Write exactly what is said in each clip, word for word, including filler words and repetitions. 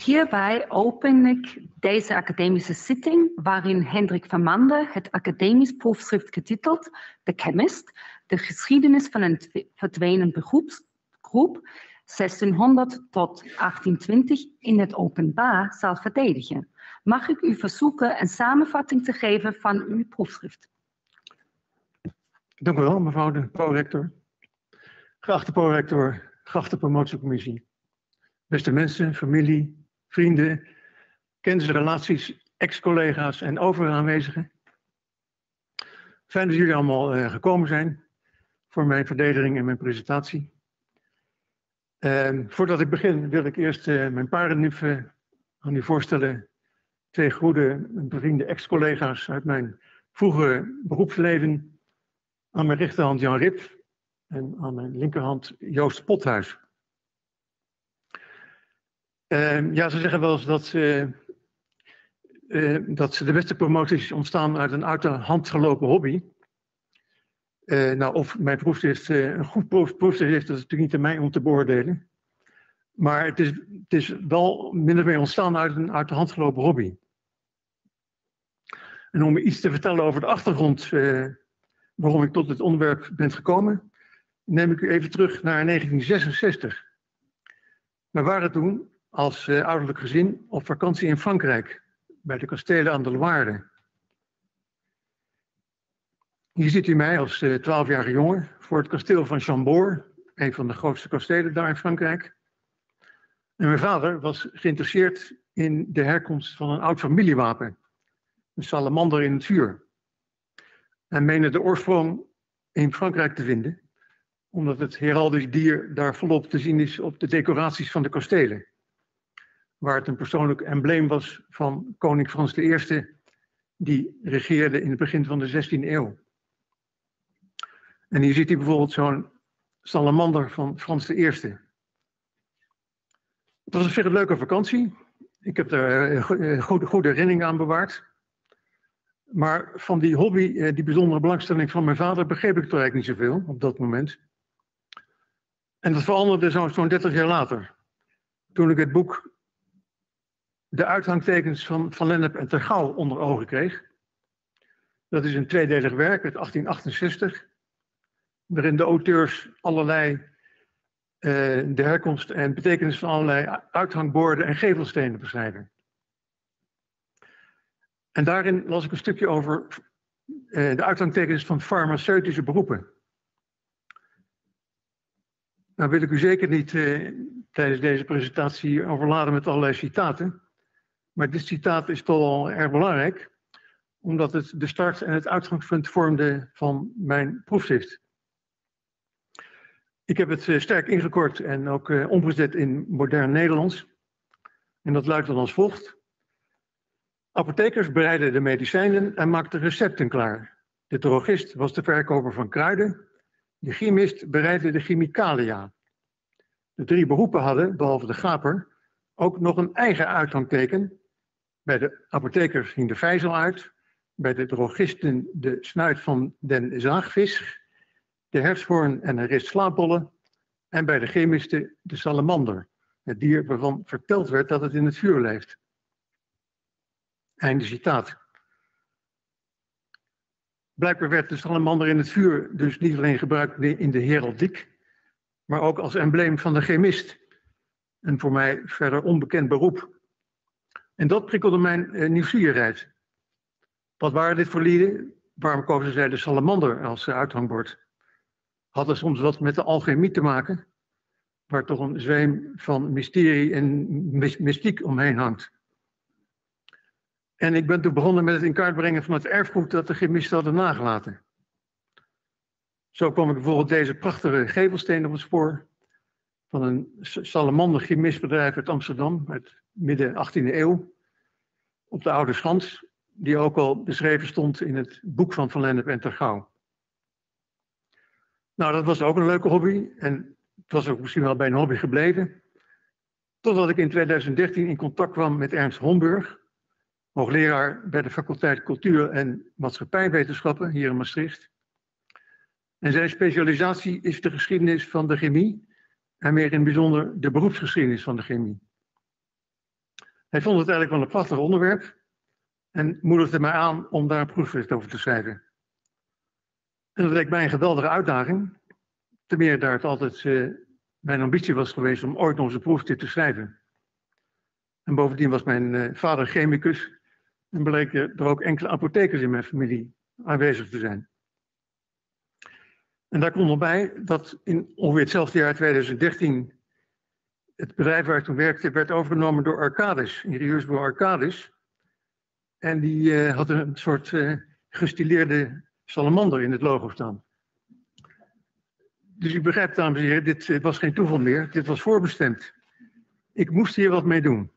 Hierbij open ik deze academische zitting, waarin Hendrik van Mande het academisch proefschrift getiteld The Chemist, de geschiedenis van een verdwenen beroepsgroep zestienhonderd tot achttientwintig in het openbaar zal verdedigen. Mag ik u verzoeken een samenvatting te geven van uw proefschrift? Dank u wel, mevrouw de prorector. Geachte prorector, geachte promotiecommissie. Beste mensen, familie, vrienden, kennisrelaties, ex-collega's en overige aanwezigen. Fijn dat jullie allemaal uh, gekomen zijn voor mijn verdediging en mijn presentatie. Uh, voordat ik begin wil ik eerst uh, mijn paardennuffen aan u voorstellen. Twee goede, bevriende ex-collega's uit mijn vroegere beroepsleven. Aan mijn rechterhand Jan Rip en aan mijn linkerhand Joost Pothuis. Uh, ja, ze zeggen wel eens dat, uh, uh, dat de beste promoties ontstaan uit een uit de hand gelopen hobby. Uh, nou, of mijn proefschrift uh, een goed proefschrift heeft, dat is natuurlijk niet aan mij om te beoordelen. Maar het is, het is wel min of meer ontstaan uit een uit de hand gelopen hobby. En om iets te vertellen over de achtergrond uh, waarom ik tot dit onderwerp ben gekomen, neem ik u even terug naar negentien zesenzestig. We waren toen als uh, ouderlijk gezin op vakantie in Frankrijk, bij de kastelen aan de Loire. Hier ziet u mij als twaalfjarige uh, jongen voor het kasteel van Chambord, een van de grootste kastelen daar in Frankrijk. En mijn vader was geïnteresseerd in de herkomst van een oud familiewapen, een salamander in het vuur. En meende de oorsprong in Frankrijk te vinden, omdat het heraldisch dier daar volop te zien is op de decoraties van de kastelen. Waar het een persoonlijk embleem was van koning Frans de Eerste, die regeerde in het begin van de zestiende eeuw. En hier ziet u bijvoorbeeld zo'n salamander van Frans de Eerste. Het was een verder leuke vakantie. Ik heb daar een goede, goede herinnering aan bewaard. Maar van die hobby, die bijzondere belangstelling van mijn vader, begreep ik toch eigenlijk niet zoveel op dat moment. En dat veranderde zo'n dertig jaar later. Toen ik het boek De Uithangtekens van Van Lennep en Ter Gouw onder ogen kreeg. Dat is een tweedelig werk uit achttien achtenzestig. Waarin de auteurs allerlei uh, de herkomst en betekenis van allerlei uithangborden en gevelstenen beschrijven. En daarin las ik een stukje over uh, de uithangtekens van farmaceutische beroepen. Nou wil ik u zeker niet uh, tijdens deze presentatie overladen met allerlei citaten. Maar dit citaat is toch wel erg belangrijk, omdat het de start en het uitgangspunt vormde van mijn proefschrift. Ik heb het uh, sterk ingekort en ook uh, omgezet in modern Nederlands. En dat luidt dan als volgt. Apothekers bereidden de medicijnen en maakten recepten klaar. De drogist was de verkoper van kruiden. De chemist bereidde de chemicalia. De drie beroepen hadden, behalve de gaper, ook nog een eigen uithangteken. Bij de apothekers hing de vijzel uit. Bij de drogisten de snuit van den zaagvis. De herfsthoorn en een rist slaapbollen. En bij de chemisten de salamander. Het dier waarvan verteld werd dat het in het vuur leeft. Einde citaat. Blijkbaar werd de salamander in het vuur dus niet alleen gebruikt in de heraldiek, maar ook als embleem van de chemist. Een voor mij verder onbekend beroep. En dat prikkelde mijn uh, nieuwsgierigheid. Wat waren dit voor lieden? Waarom kozen zij de salamander als uh, uithangbord? Had het soms wat met de alchemie te maken, waar toch een zweem van mysterie en mystiek omheen hangt. En ik ben toen begonnen met het in kaart brengen van het erfgoed dat de chemisten hadden nagelaten. Zo kwam ik bijvoorbeeld deze prachtige gevelsteen op het spoor van een salamander chemistbedrijf uit Amsterdam, uit midden achttiende eeuw, op de Oude Schans, die ook al beschreven stond in het boek van Van Lennep en Ter Gouw. Nou, dat was ook een leuke hobby en het was ook misschien wel bij een hobby gebleven. Totdat ik in tweeduizend dertien in contact kwam met Ernst Homburg, hoogleraar bij de faculteit Cultuur en Maatschappijwetenschappen hier in Maastricht. En zijn specialisatie is de geschiedenis van de chemie en meer in het bijzonder de beroepsgeschiedenis van de chemie. Hij vond het eigenlijk wel een prachtig onderwerp en moedigde mij aan om daar een proefschrift over te schrijven. En dat leek mij een geweldige uitdaging, te meer daar het altijd uh, mijn ambitie was geweest om ooit nog eens een proefschrift te schrijven. En bovendien was mijn uh, vader chemicus en bleek er ook enkele apothekers in mijn familie aanwezig te zijn. En daar komt nog bij dat in ongeveer hetzelfde jaar, tweeduizend dertien, het bedrijf waar ik toen werkte werd overgenomen door Arcadis, ingenieursbureau Arcadis. En die uh, had een soort uh, gestileerde salamander in het logo staan. Dus u begrijpt, dames en heren, dit uh, was geen toeval meer, dit was voorbestemd. Ik moest hier wat mee doen.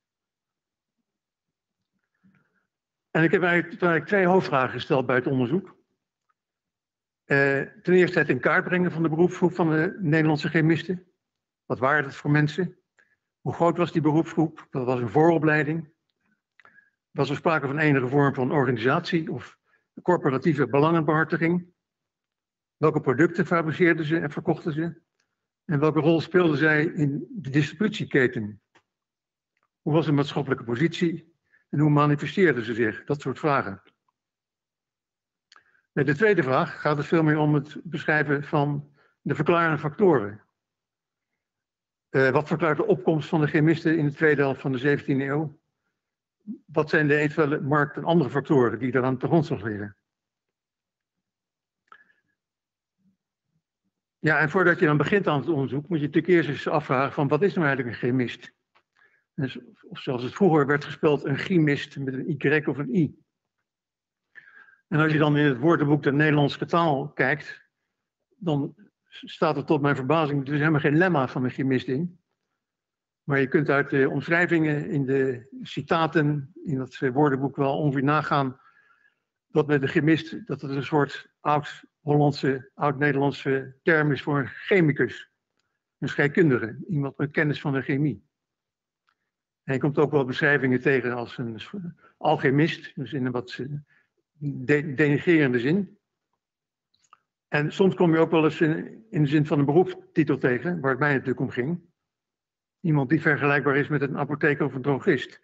En ik heb eigenlijk, eigenlijk twee hoofdvragen gesteld bij het onderzoek. Uh, ten eerste het in kaart brengen van de beroepsgroep van de Nederlandse chemisten. Wat waren dat voor mensen? Hoe groot was die beroepsgroep? Wat was een vooropleiding? Was er sprake van enige vorm van organisatie of corporatieve belangenbehartiging? Welke producten fabriceerden ze en verkochten ze? En welke rol speelden zij in de distributieketen? Hoe was hun maatschappelijke positie? En hoe manifesteerden ze zich? Dat soort vragen. Bij de tweede vraag gaat het veel meer om het beschrijven van de verklarende factoren. Uh, wat verklaart de opkomst van de chemisten in de tweede helft van de zeventiende eeuw? Wat zijn de eventuele markt- en andere factoren die daaraan te grondslag liggen? Ja, en voordat je dan begint aan het onderzoek, moet je natuurlijk eerst eens afvragen van wat is nou eigenlijk een chemist? Dus, of zoals het vroeger werd gespeld, een chemist met een Y of een I. En als je dan in het woordenboek der Nederlandse taal kijkt, dan staat er tot mijn verbazing dus helemaal geen lemma van een chemist in. Maar je kunt uit de omschrijvingen in de citaten in dat woordenboek wel ongeveer nagaan dat met de chemist dat het een soort oud-Hollandse, oud-Nederlandse term is voor een chemicus. Een scheikundige, iemand met kennis van de chemie. En je komt ook wel beschrijvingen tegen als een alchemist, dus in een wat de denigrerende zin. En soms kom je ook wel eens in, in de zin van een beroepstitel tegen, waar het mij natuurlijk om ging. Iemand die vergelijkbaar is met een apotheker of een drogist.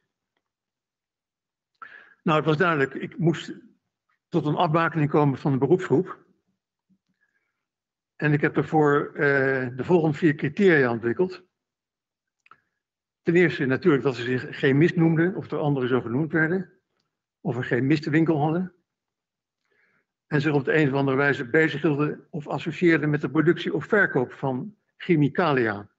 Nou, het was duidelijk, ik moest tot een afbakening komen van de beroepsgroep. En ik heb daarvoor uh, de volgende vier criteria ontwikkeld. Ten eerste natuurlijk dat ze zich chemist noemden, of door anderen zo genoemd werden. Of een chemistenwinkel hadden. En zich op de een of andere wijze bezighielden of associeerden met de productie of verkoop van chemicalia.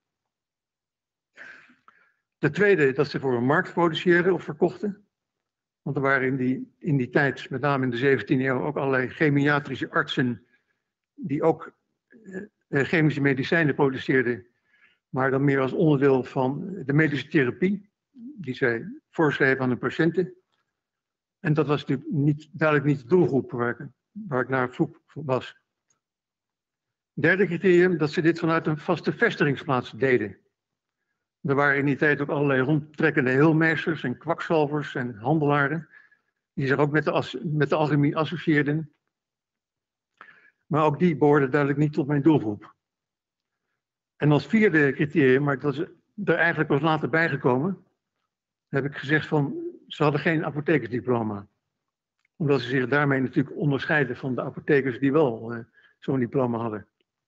De tweede, dat ze voor een markt produceerden of verkochten. Want er waren in die, in die tijd, met name in de zeventiende eeuw, ook allerlei chemiatrische artsen die ook eh, chemische medicijnen produceerden, maar dan meer als onderdeel van de medische therapie, die zij voorschreven aan de patiënten. En dat was natuurlijk niet, duidelijk niet de doelgroep waar ik, waar ik naar op zoek was. Derde criterium, dat ze dit vanuit een vaste vestigingsplaats deden. Er waren in die tijd ook allerlei rondtrekkende heelmeesters en kwakzalvers en handelaren, die zich ook met de, met de alchemie associeerden. Maar ook die behoorden duidelijk niet tot mijn doelgroep. En als vierde criterium, maar dat is er eigenlijk pas later bijgekomen, heb ik gezegd van, ze hadden geen apothekersdiploma. Omdat ze zich daarmee natuurlijk onderscheiden van de apothekers die wel uh, zo'n diploma hadden.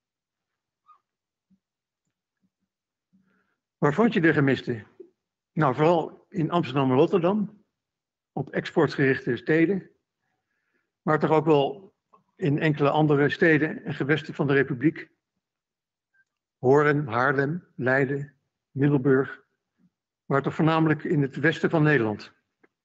Waar vond je de gemisten? Nou, vooral in Amsterdam en Rotterdam, op exportgerichte steden, maar toch ook wel in enkele andere steden en gewesten van de Republiek. Hoorn, Haarlem, Leiden, Middelburg, maar toch voornamelijk in het westen van Nederland.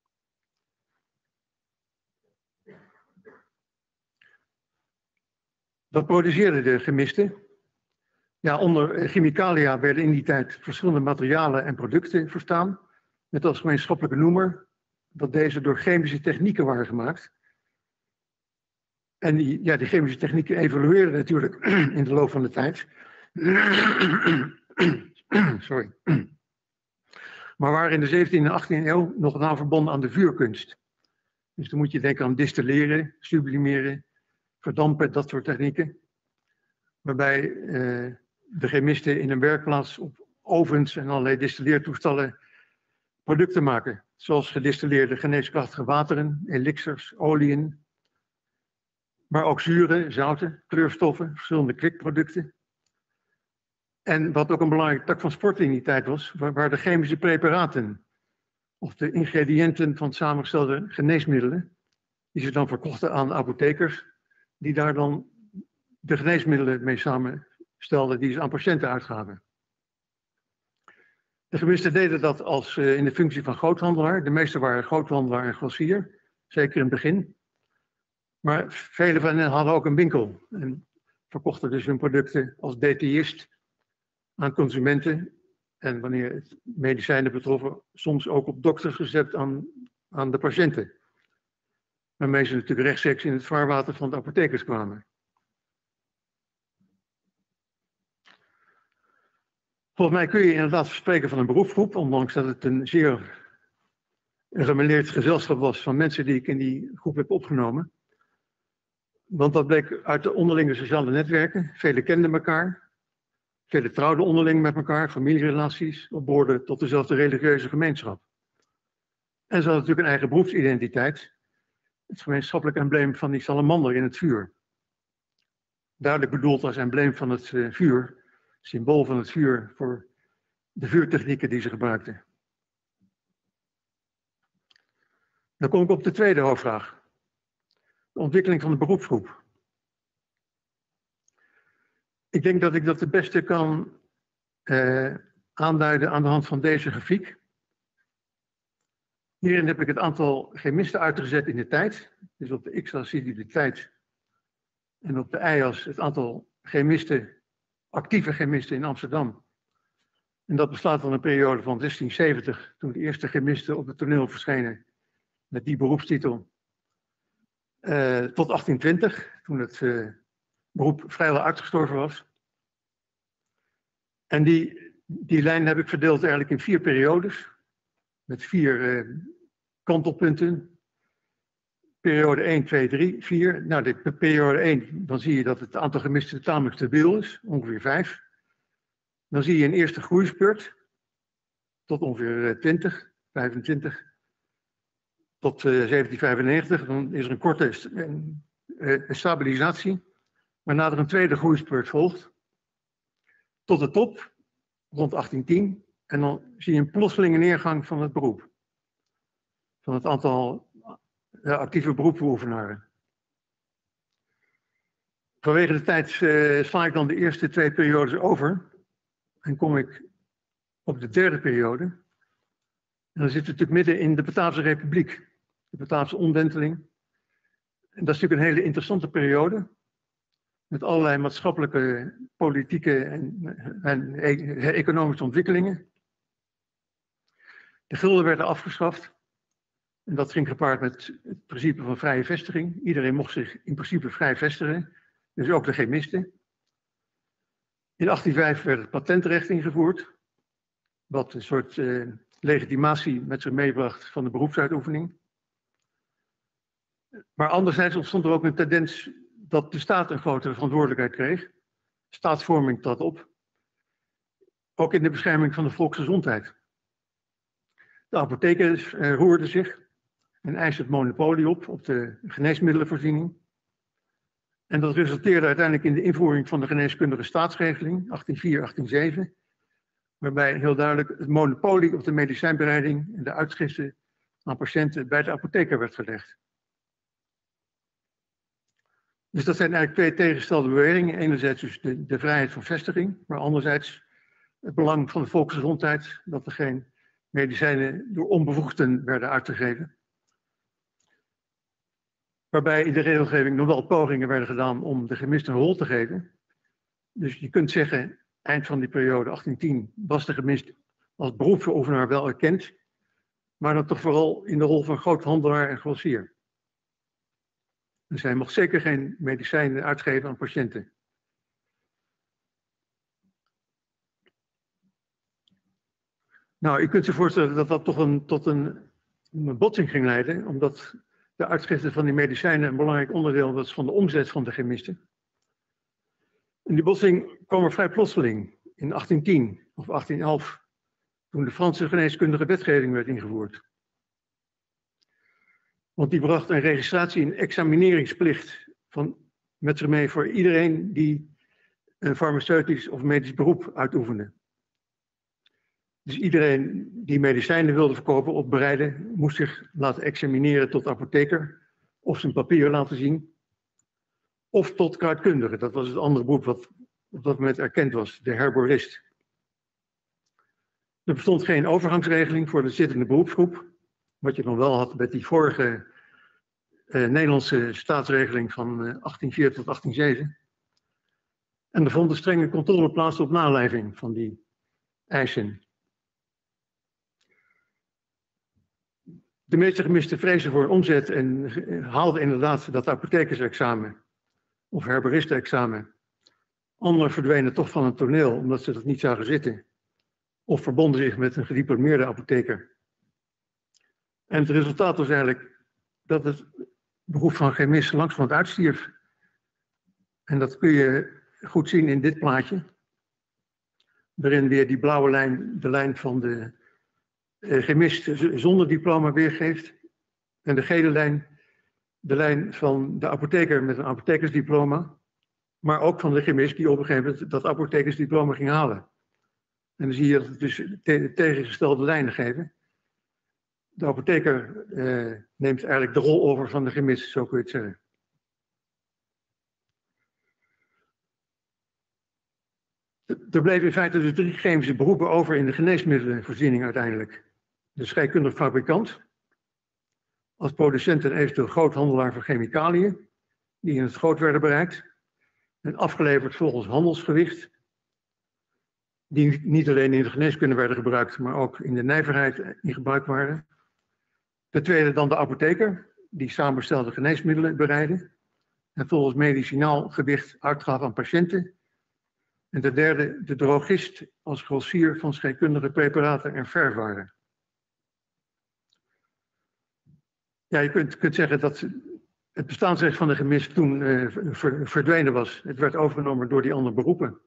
Wat produceerden de gemisten? Ja, onder chemicalia werden in die tijd verschillende materialen en producten verstaan, met als gemeenschappelijke noemer dat deze door chemische technieken waren gemaakt. En die, ja, die chemische technieken evolueerden natuurlijk in de loop van de tijd. Sorry. Maar waren in de zeventiende en achttiende eeuw nog nauw verbonden aan de vuurkunst. Dus dan moet je denken aan distilleren, sublimeren, verdampen, dat soort technieken. Waarbij uh, de chemisten in een werkplaats op ovens en allerlei distilleertoestellen producten maken, zoals gedistilleerde geneeskrachtige wateren, elixirs, oliën, maar ook zuren, zouten, kleurstoffen, verschillende kwikproducten. En wat ook een belangrijke tak van sport in die tijd was, waar de chemische preparaten of de ingrediënten van samengestelde geneesmiddelen, die ze dan verkochten aan apothekers, die daar dan de geneesmiddelen mee samenstelden die ze aan patiënten uitgaven. De chemisten deden dat als uh, in de functie van groothandelaar. De meeste waren groothandelaar en grossier, zeker in het begin. Maar vele van hen hadden ook een winkel en verkochten dus hun producten als detailist aan consumenten. En wanneer het medicijnen betroffen, soms ook op doktersrecept aan, aan de patiënten. Waarmee ze natuurlijk rechtstreeks in het vaarwater van de apothekers kwamen. Volgens mij kun je inderdaad spreken van een beroepsgroep, ondanks dat het een zeer gerenommeerd gezelschap was van mensen die ik in die groep heb opgenomen. Want dat bleek uit de onderlinge sociale netwerken. Velen kenden elkaar, velen trouwden onderling met elkaar, familierelaties, of behoorden tot dezelfde religieuze gemeenschap. En ze hadden natuurlijk een eigen beroepsidentiteit, het gemeenschappelijk embleem van die salamander in het vuur. Duidelijk bedoeld als embleem van het uh, vuur. Symbool van het vuur voor de vuurtechnieken die ze gebruikten. Dan kom ik op de tweede hoofdvraag. De ontwikkeling van de beroepsgroep. Ik denk dat ik dat het beste kan eh, aanduiden aan de hand van deze grafiek. Hierin heb ik het aantal chemisten uitgezet in de tijd. Dus op de x-as zie je de tijd. En op de y-as het aantal chemisten, actieve chemisten in Amsterdam. En dat bestaat van een periode van zestienzeventig, toen de eerste chemisten op het toneel verschenen met die beroepstitel, uh, tot achttientwintig, toen het uh, beroep vrijwel uitgestorven was. En die, die lijn heb ik verdeeld eigenlijk in vier periodes, met vier uh, kantelpunten. Periode één, twee, drie, vier. Nou, de periode één, dan zie je dat het aantal chemisten tamelijk stabiel is, ongeveer vijf. Dan zie je een eerste groeispurt, tot ongeveer twintig, vijfentwintig, tot uh, zeventien vijfennegentig. Dan is er een korte uh, stabilisatie, waarna er een tweede groeispurt volgt, tot de top, rond achttien tien. En dan zie je een plotselinge neergang van het beroep, van het aantal de actieve beroepsbeoefenaren. Vanwege de tijd uh, sla ik dan de eerste twee periodes over en kom ik op de derde periode. En dan zitten we natuurlijk midden in de Bataafse Republiek, de Bataafse omwenteling. En dat is natuurlijk een hele interessante periode, met allerlei maatschappelijke, politieke en, en e economische ontwikkelingen. De gulden werden afgeschaft. En dat ging gepaard met het principe van vrije vestiging. Iedereen mocht zich in principe vrij vestigen, dus ook de chemisten. In achttien vijf werd het patentrecht ingevoerd, wat een soort uh, legitimatie met zich meebracht van de beroepsuitoefening. Maar anderzijds ontstond er ook een tendens dat de staat een grotere verantwoordelijkheid kreeg. Staatsvorming trad op, ook in de bescherming van de volksgezondheid. De apothekers uh, roerden zich en eiste het monopolie op, op de geneesmiddelenvoorziening. En dat resulteerde uiteindelijk in de invoering van de geneeskundige staatsregeling, achttien vier achttien zeven, waarbij heel duidelijk het monopolie op de medicijnbereiding en de uitgifte aan patiënten bij de apotheker werd gelegd. Dus dat zijn eigenlijk twee tegenstelde beweringen. Enerzijds dus de, de vrijheid van vestiging, maar anderzijds het belang van de volksgezondheid, dat er geen medicijnen door onbevoegden werden uitgegeven. Waarbij in de regelgeving nog wel pogingen werden gedaan om de chemist een rol te geven. Dus je kunt zeggen, eind van die periode achttien tien was de chemist als beroepsbeoefenaar wel erkend, maar dan toch vooral in de rol van groothandelaar en grossier. Dus hij mocht zeker geen medicijnen uitgeven aan patiënten. Nou, je kunt je voorstellen dat dat toch een, tot een, een botsing ging leiden, omdat de uitgifte van die medicijnen een belangrijk onderdeel was van de omzet van de chemisten. En die botsing kwam er vrij plotseling, in achttien tien of achttien elf, toen de Franse geneeskundige wetgeving werd ingevoerd. Want die bracht een registratie- en examineringsplicht van, met zich mee voor iedereen die een farmaceutisch of medisch beroep uitoefende. Dus iedereen die medicijnen wilde verkopen of bereiden, moest zich laten examineren tot apotheker, of zijn papier laten zien, of tot kruidkundige. Dat was het andere beroep wat op dat moment erkend was, de herborist. Er bestond geen overgangsregeling voor de zittende beroepsgroep, wat je dan wel had met die vorige eh, Nederlandse staatsregeling van eh, achttien vier tot achttien zeven. En er vond een strenge controle plaats op naleving van die eisen. De meeste gemiste vrezen voor omzet en haalden inderdaad dat apothekersexamen of herboristenexamen. Anderen verdwenen toch van het toneel omdat ze dat niet zagen zitten. Of verbonden zich met een gediplomeerde apotheker. En het resultaat was eigenlijk dat het beroep van chemist langzamerhand uitstierf. En dat kun je goed zien in dit plaatje. Waarin weer die blauwe lijn de lijn van de eh, chemist zonder diploma weergeeft. En de gele lijn de lijn van de apotheker met een apothekersdiploma. Maar ook van de chemist die op een gegeven moment dat apothekersdiploma ging halen. En dan zie je dat het dus te tegengestelde lijnen geven. De apotheker eh, neemt eigenlijk de rol over van de chemist, zo kun je het zeggen. Er bleven in feite dus drie chemische beroepen over in de geneesmiddelenvoorziening uiteindelijk. De scheikundig fabrikant, als producent en eventueel groothandelaar van chemicaliën, die in het groot werden bereikt, en afgeleverd volgens handelsgewicht, die niet alleen in de geneeskunde werden gebruikt, maar ook in de nijverheid in gebruik waren. De tweede dan de apotheker, die samenstelde geneesmiddelen bereidde en volgens medicinaal gewicht uitgaf aan patiënten. En de derde, de drogist, als grossier van scheikundige preparaten en verfwaren. Ja, je kunt, kunt zeggen dat het bestaansrecht van de chemist toen uh, ver, verdwenen was. Het werd overgenomen door die andere beroepen.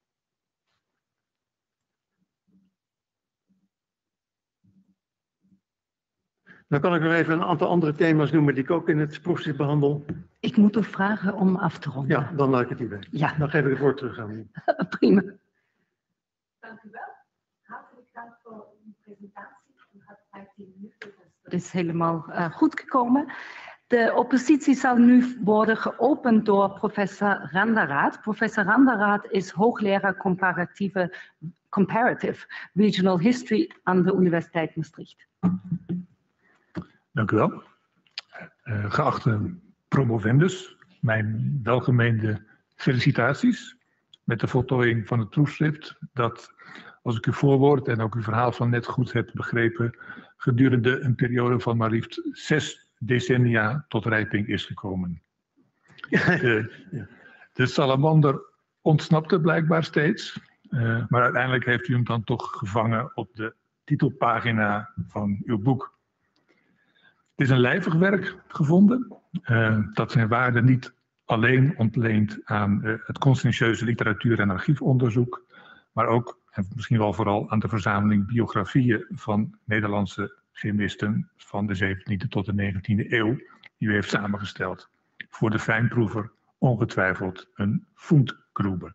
Dan kan ik nog even een aantal andere thema's noemen die ik ook in het proefschrift behandel. Ik moet u vragen om af te ronden. Ja, dan laat ik het hierbij. Ja. Dan geef ik het woord terug aan u. Prima. Dank u wel. Hartelijk dank voor uw presentatie. U had vijftien minuten. Dat is helemaal uh, goed gekomen. De oppositie zal nu worden geopend door professor Randeraat. Professor Randeraat is hoogleraar comparatieve, comparative regional history aan de Universiteit Maastricht. Dank u wel. Uh, geachte promovendus, mijn welgemeende felicitaties met de voltooiing van het proefschrift dat, als ik uw voorwoord en ook uw verhaal van net goed heb begrepen, gedurende een periode van maar liefst zes decennia tot rijping is gekomen. De, de salamander ontsnapte blijkbaar steeds, uh, maar uiteindelijk heeft u hem dan toch gevangen op de titelpagina van uw boek. Het is een lijvig werk gevonden, uh, dat zijn waarde niet alleen ontleent aan uh, het conscientieuze literatuur- en archiefonderzoek, maar ook, en misschien wel vooral, aan de verzameling biografieën van Nederlandse chemisten van de zeventiende tot de negentiende eeuw, die u heeft samengesteld. Voor de fijnproever ongetwijfeld een Fundgrube.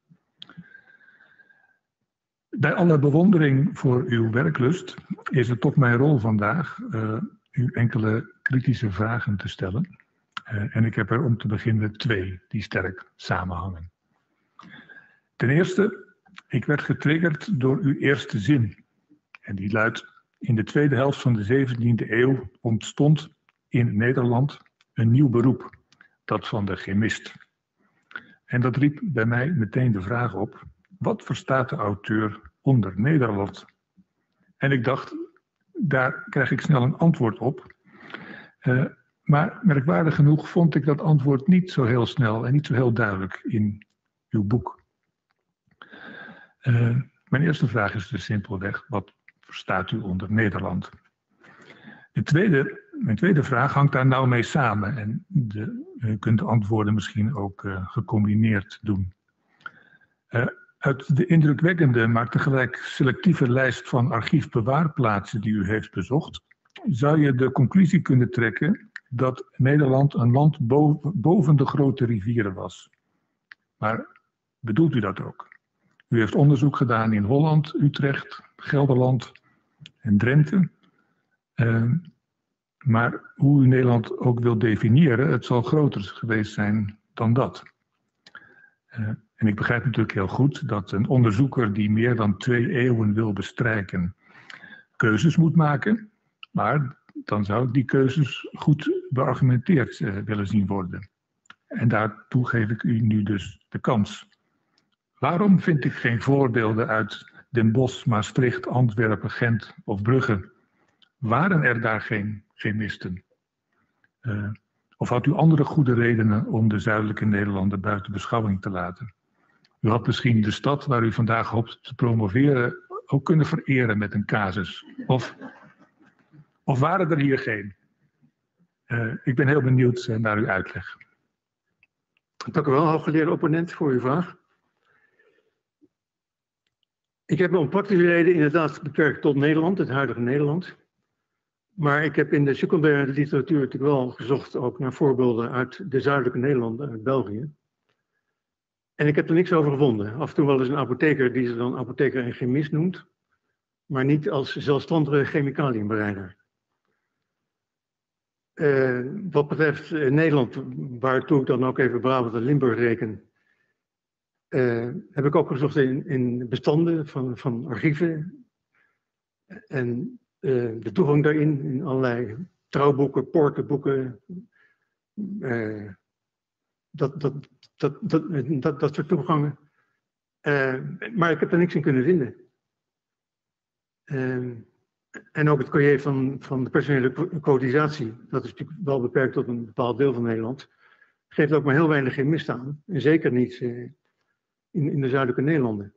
Bij alle bewondering voor uw werklust is het toch mijn rol vandaag uh, u enkele kritische vragen te stellen. Uh, en ik heb er om te beginnen twee die sterk samenhangen. Ten eerste, ik werd getriggerd door uw eerste zin. En die luidt: in de tweede helft van de zeventiende eeuw ontstond in Nederland een nieuw beroep, dat van de chemist. En dat riep bij mij meteen de vraag op: wat verstaat de auteur onder Nederland? En ik dacht, daar krijg ik snel een antwoord op. Uh, maar merkwaardig genoeg vond ik dat antwoord niet zo heel snel en niet zo heel duidelijk in uw boek. Uh, mijn eerste vraag is dus simpelweg: wat verstaat u onder Nederland? De tweede, mijn tweede vraag hangt daar nou mee samen en de, u kunt de antwoorden misschien ook uh, gecombineerd doen. Uh, Uit de indrukwekkende, maar tegelijk selectieve lijst van archiefbewaarplaatsen die u heeft bezocht, zou je de conclusie kunnen trekken dat Nederland een land boven, boven de grote rivieren was. Maar bedoelt u dat ook? U heeft onderzoek gedaan in Holland, Utrecht, Gelderland en Drenthe. Uh, maar hoe u Nederland ook wil definiëren, het zal groter geweest zijn dan dat. Uh, en ik begrijp natuurlijk heel goed dat een onderzoeker die meer dan twee eeuwen wil bestrijken, keuzes moet maken. Maar dan zou ik die keuzes goed beargumenteerd uh, willen zien worden. En daartoe geef ik u nu dus de kans. Waarom vind ik geen voorbeelden uit Den Bosch, Maastricht, Antwerpen, Gent of Brugge? Waren er daar geen chemisten? Uh, of had u andere goede redenen om de zuidelijke Nederlanden buiten beschouwing te laten? U had misschien de stad waar u vandaag hoopt te promoveren ook kunnen vereren met een casus. Of, of waren er hier geen? Uh, ik ben heel benieuwd uh, naar uw uitleg. Dank u wel, hooggeleerde opponent, voor uw vraag. Ik heb me om praktische reden inderdaad beperkt tot Nederland, het huidige Nederland. Maar ik heb in de secundaire literatuur natuurlijk wel gezocht ook naar voorbeelden uit de zuidelijke Nederlanden, uit België. En ik heb er niks over gevonden. Af en toe wel eens een apotheker die ze dan apotheker en chemist noemt, maar niet als zelfstandige chemicaliënbereider. Uh, wat betreft uh, Nederland, waartoe ik dan ook even Brabant en Limburg reken, uh, heb ik ook gezocht in, in bestanden van, van archieven en uh, de toegang daarin, in allerlei trouwboeken, poortenboeken, uh, dat, dat, dat, dat, dat, dat soort toegangen. Uh, maar ik heb er niks in kunnen vinden. Uh, En ook het cahier van, van de personele quotisatie, dat is natuurlijk wel beperkt tot een bepaald deel van Nederland, geeft ook maar heel weinig chemist aan. En zeker niet uh, in, in de zuidelijke Nederlanden.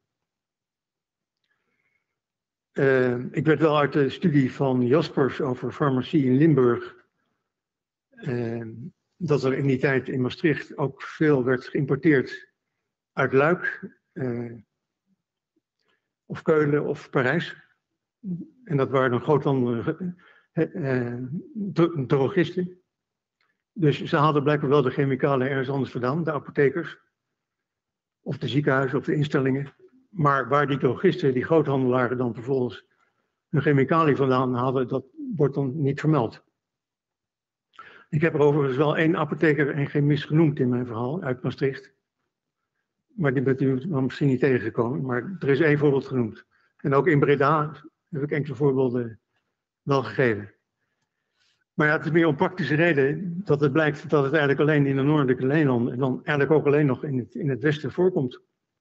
Uh, ik werd wel uit de studie van Jaspers over farmacie in Limburg, uh, dat er in die tijd in Maastricht ook veel werd geïmporteerd uit Luik, uh, of Keulen of Parijs. En dat waren dan groothandige eh, drogisten. Dus ze hadden blijkbaar wel de chemicaliën ergens anders vandaan, de apothekers. Of de ziekenhuizen of de instellingen. Maar waar die drogisten, die groothandelaren dan vervolgens hun chemicaliën vandaan hadden, dat wordt dan niet vermeld. Ik heb er overigens wel één apotheker en chemist genoemd in mijn verhaal uit Maastricht. Maar die bent u misschien niet tegengekomen, maar er is één voorbeeld genoemd. En ook in Breda heb ik enkele voorbeelden wel gegeven. Maar ja, het is meer om praktische reden dat het blijkt dat het eigenlijk alleen in de noordelijke Nederlanden en dan eigenlijk ook alleen nog in het, in het westen voorkomt.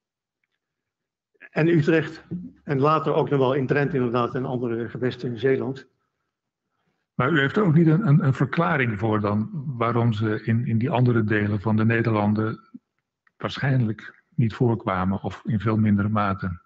En Utrecht en later ook nog wel in Drenthe inderdaad en andere gewesten in Zeeland. Maar u heeft er ook niet een, een, een verklaring voor dan waarom ze in, in die andere delen van de Nederlanden waarschijnlijk niet voorkwamen of in veel mindere mate?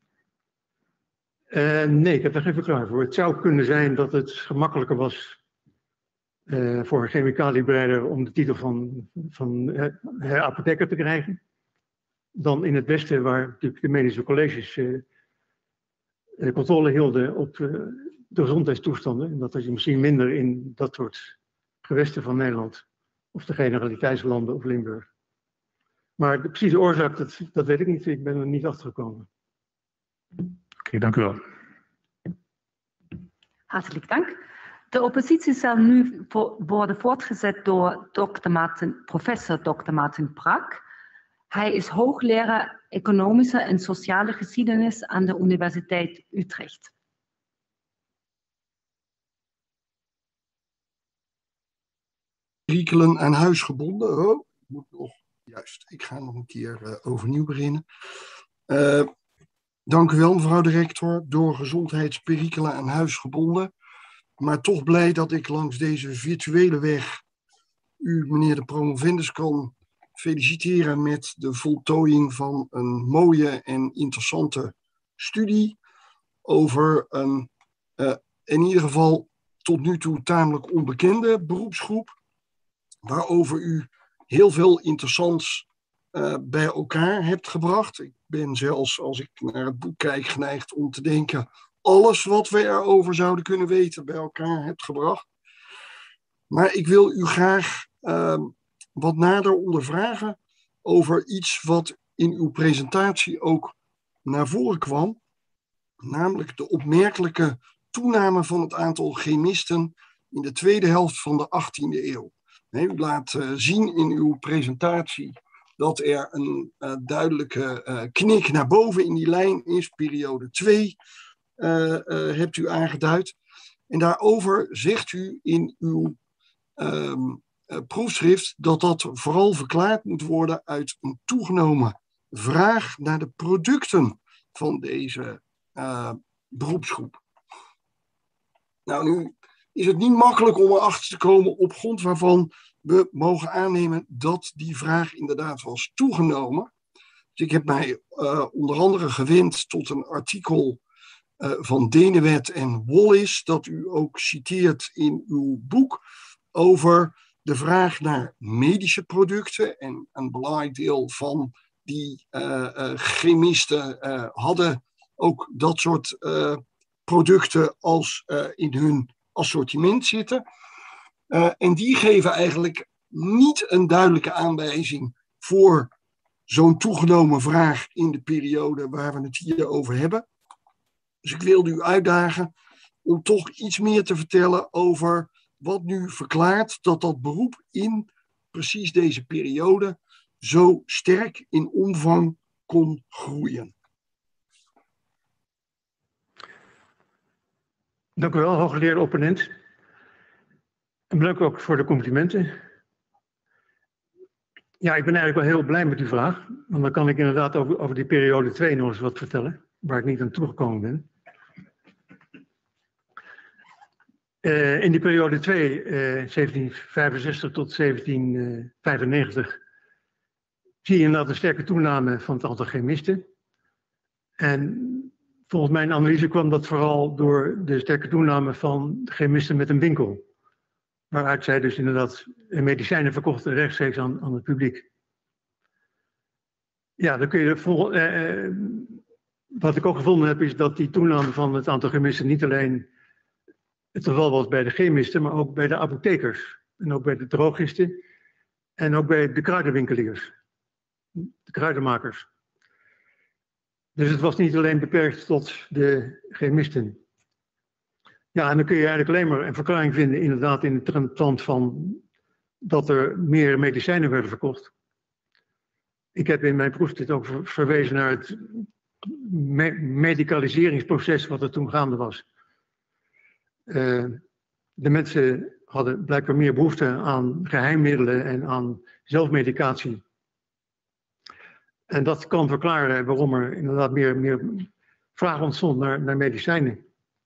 Uh, nee, ik heb daar geen verklaring voor. Het zou kunnen zijn dat het gemakkelijker was uh, voor een chemicaliebreider om de titel van, van uh, apotheker te krijgen. Dan in het westen, waar natuurlijk de medische colleges uh, uh, controle hielden op uh, de gezondheidstoestanden. En dat is misschien minder in dat soort gewesten van Nederland. Of de generaliteitslanden of Limburg. Maar de precieze oorzaak, dat, dat weet ik niet. Ik ben er niet achter gekomen. Oké, okay, dank u wel. Hartelijk dank. De oppositie zal nu vo worden voortgezet door dokter Martin, professor dokter Martin Prak. Hij is hoogleraar economische en sociale geschiedenis aan de Universiteit Utrecht. Perikelen aan huis gebonden. Oh, moet nog, juist, ik ga nog een keer uh, overnieuw beginnen. Uh, Dank u wel, mevrouw de rector. Door gezondheidsperikelen aan huis gebonden. Maar toch blij dat ik langs deze virtuele weg u, meneer de promovendus, kan feliciteren met de voltooiing van een mooie en interessante studie over een uh, in ieder geval tot nu toe tamelijk onbekende beroepsgroep, waarover u heel veel interessants uh, bij elkaar hebt gebracht. Ik ben zelfs, als ik naar het boek kijk, geneigd om te denken, alles wat we erover zouden kunnen weten bij elkaar hebt gebracht. Maar ik wil u graag uh, wat nader ondervragen over iets wat in uw presentatie ook naar voren kwam, namelijk de opmerkelijke toename van het aantal chemisten in de tweede helft van de achttiende eeuw. U laat uh, zien in uw presentatie dat er een uh, duidelijke uh, knik naar boven in die lijn is, periode twee, uh, uh, hebt u aangeduid. En daarover zegt u in uw um, uh, proefschrift dat dat vooral verklaard moet worden uit een toegenomen vraag naar de producten van deze uh, beroepsgroep. Nou, nu is het niet makkelijk om erachter te komen op grond waarvan we mogen aannemen dat die vraag inderdaad was toegenomen. Dus ik heb mij uh, onder andere gewend tot een artikel uh, van Denewet en Wallis, dat u ook citeert in uw boek, over de vraag naar medische producten. En een belangrijk deel van die uh, uh, chemisten uh, hadden ook dat soort uh, producten als uh, in hun assortiment zitten. Uh, en die geven eigenlijk niet een duidelijke aanwijzing voor zo'n toegenomen vraag in de periode waar we het hier over hebben. Dus ik wilde u uitdagen om toch iets meer te vertellen over wat nu verklaart dat dat beroep in precies deze periode zo sterk in omvang kon groeien. Dank u wel, hooggeleerde opponent. En bedankt ook voor de complimenten. Ja, ik ben eigenlijk wel heel blij met uw vraag. Want dan kan ik inderdaad over, over die periode twee nog eens wat vertellen, waar ik niet aan toegekomen ben. Uh, in die periode twee, uh, zeventien vijfenzestig tot zeventien vijfennegentig, zie je inderdaad een sterke toename van het aantal chemisten. En volgens mijn analyse kwam dat vooral door de sterke toename van chemisten met een winkel. Waaruit zij dus inderdaad medicijnen verkochten rechtstreeks aan, aan het publiek. Ja, dan kun je vol, eh, wat ik ook gevonden heb is dat die toename van het aantal chemisten niet alleen het geval was bij de chemisten, maar ook bij de apothekers. En ook bij de drogisten. En ook bij de kruidenwinkeliers. De kruidenmakers. Dus het was niet alleen beperkt tot de chemisten. Ja, en dan kun je eigenlijk alleen maar een verklaring vinden, inderdaad, in het trend van dat er meer medicijnen werden verkocht. Ik heb in mijn proefschrift ook verwezen naar het me medicaliseringsproces wat er toen gaande was. Uh, de mensen hadden blijkbaar meer behoefte aan geheimmiddelen en aan zelfmedicatie. En dat kan verklaren waarom er inderdaad meer, meer vraag ontstond naar, naar medicijnen.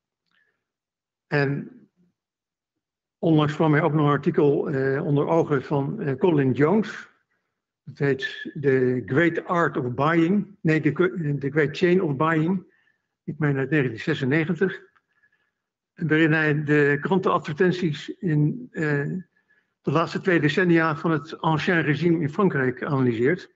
En onlangs kwam mij ook nog een artikel uh, onder ogen van uh, Colin Jones. Het heet The Great Art of Buying. Nee, The, the Great Chain of Buying. Ik meen uit negentien zesennegentig. Waarin hij de krantenadvertenties in uh, de laatste twee decennia van het ancien regime in Frankrijk analyseert.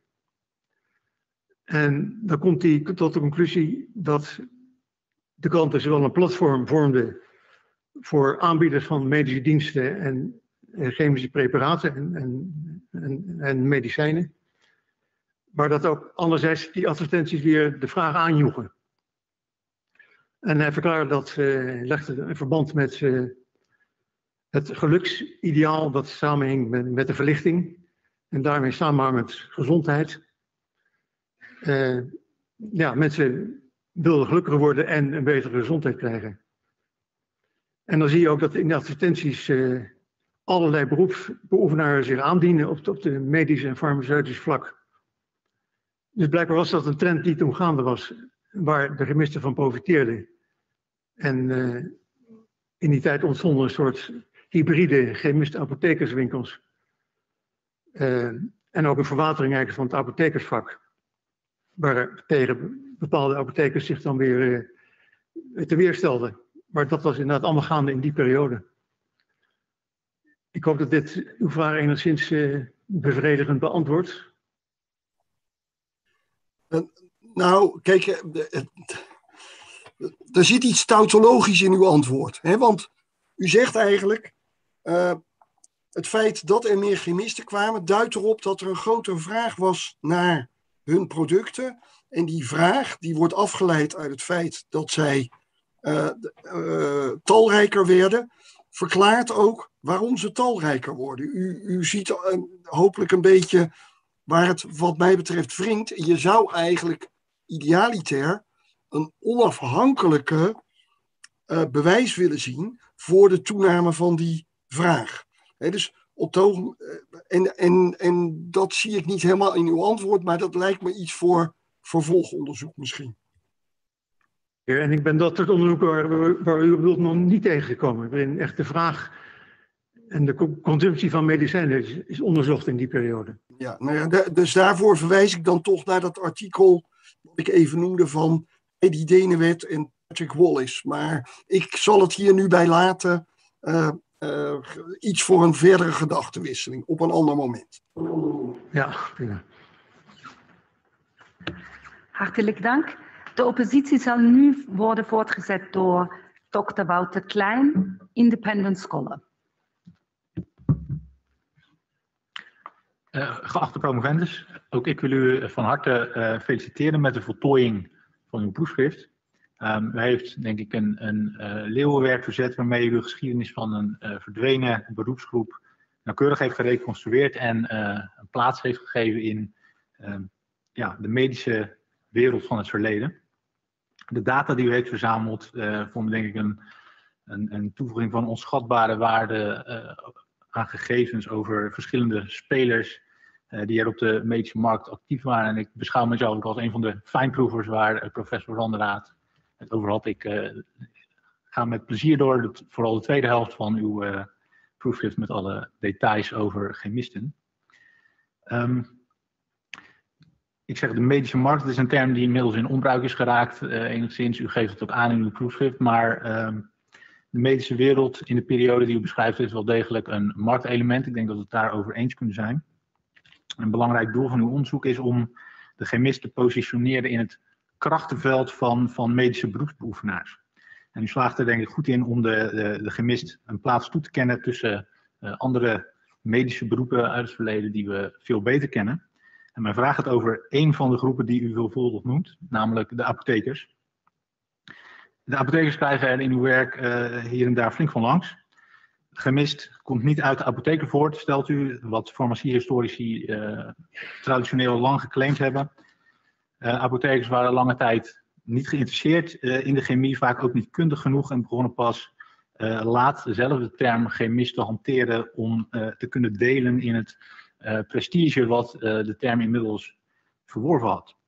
En dan komt hij tot de conclusie dat de kranten zowel een platform vormden voor aanbieders van medische diensten en chemische preparaten en, en, en, en medicijnen. Maar dat ook anderzijds die advertenties weer de vraag aanjoegen. En hij verklaarde dat, uh, legde een verband met uh, het geluksideaal dat samenhing met, met de verlichting. En daarmee samenhangend gezondheid. Uh, ja, mensen wilden gelukkiger worden en een betere gezondheid krijgen. En dan zie je ook dat in de advertenties uh, allerlei beroepsbeoefenaren zich aandienen op de, op de medische en farmaceutische vlak. Dus blijkbaar was dat een trend die toen gaande was, waar de chemisten van profiteerden. En uh, in die tijd ontstonden een soort hybride chemist-apothekerswinkels. Uh, en ook een verwatering eigenlijk van het apothekersvak. Waar tegen bepaalde apothekers zich dan weer uh, te weerstelden. Maar dat was inderdaad allemaal gaande in die periode. Ik hoop dat dit uw vraag enigszins uh, bevredigend beantwoordt. Uh, nou, kijk, uh, uh, uh, er zit iets tautologisch in uw antwoord. Hè? Want u zegt eigenlijk, uh, het feit dat er meer chemisten kwamen, duidt erop dat er een grotere vraag was naar hun producten. En die vraag, die wordt afgeleid uit het feit dat zij uh, uh, talrijker werden, verklaart ook waarom ze talrijker worden. U, u ziet uh, hopelijk een beetje waar het wat mij betreft wringt. Je zou eigenlijk idealiter een onafhankelijke uh, bewijs willen zien voor de toename van die vraag. He, dus op het oog, en, en, en dat zie ik niet helemaal in uw antwoord, maar dat lijkt me iets voor vervolgonderzoek misschien. Ja, en ik ben dat het onderzoek waar, waar u op bedoelt nog niet tegengekomen, waarin echt de vraag en de consumptie van medicijnen is, is onderzocht in die periode. Ja, nou ja, de, dus daarvoor verwijs ik dan toch naar dat artikel wat ik even noemde van Heidi Denewet en Patrick Wallis. Maar ik zal het hier nu bij laten. Uh, Uh, iets voor een verdere gedachtenwisseling op een ander moment. Ja, ja. Hartelijk dank. De oppositie zal nu worden voortgezet door dokter Wouter Klein, Independent Scholar. Uh, geachte promovendus, ook ik wil u van harte uh, feliciteren met de voltooiing van uw proefschrift. Um, u heeft, denk ik, een, een uh, leeuwenwerk verzet waarmee u de geschiedenis van een uh, verdwenen beroepsgroep nauwkeurig heeft gereconstrueerd en uh, een plaats heeft gegeven in uh, ja, de medische wereld van het verleden. De data die u heeft verzameld uh, vormen, denk ik, een, een, een toevoeging van onschatbare waarde uh, aan gegevens over verschillende spelers uh, die er op de medische markt actief waren. En ik beschouw mezelf ook als een van de fijnproevers waar uh, professor Van der Raad het over had. Ik uh, ga met plezier door, de, vooral de tweede helft van uw uh, proefschrift met alle details over chemisten. Um, ik zeg de medische markt, dat is een term die inmiddels in onbruik is geraakt, uh, enigszins. U geeft het ook aan in uw proefschrift, maar um, de medische wereld in de periode die u beschrijft is wel degelijk een marktelement. Ik denk dat we het daarover eens kunnen zijn. Een belangrijk doel van uw onderzoek is om de chemist te positioneren in het krachtenveld van, van medische beroepsbeoefenaars. En u slaagt er denk ik goed in om de, de, de chemist een plaats toe te kennen tussen uh, andere medische beroepen uit het verleden die we veel beter kennen. En mijn vraag gaat over één van de groepen die u veelvuldig noemt, namelijk de apothekers. De apothekers krijgen er in uw werk uh, hier en daar flink van langs. De chemist komt niet uit de apotheker voort, stelt u, wat farmaciehistorici uh, traditioneel lang geclaimd hebben. Uh, apothekers waren lange tijd niet geïnteresseerd uh, in de chemie, vaak ook niet kundig genoeg en begonnen pas uh, laat zelf de term chemist te hanteren om uh, te kunnen delen in het uh, prestige wat uh, de term inmiddels verworven had.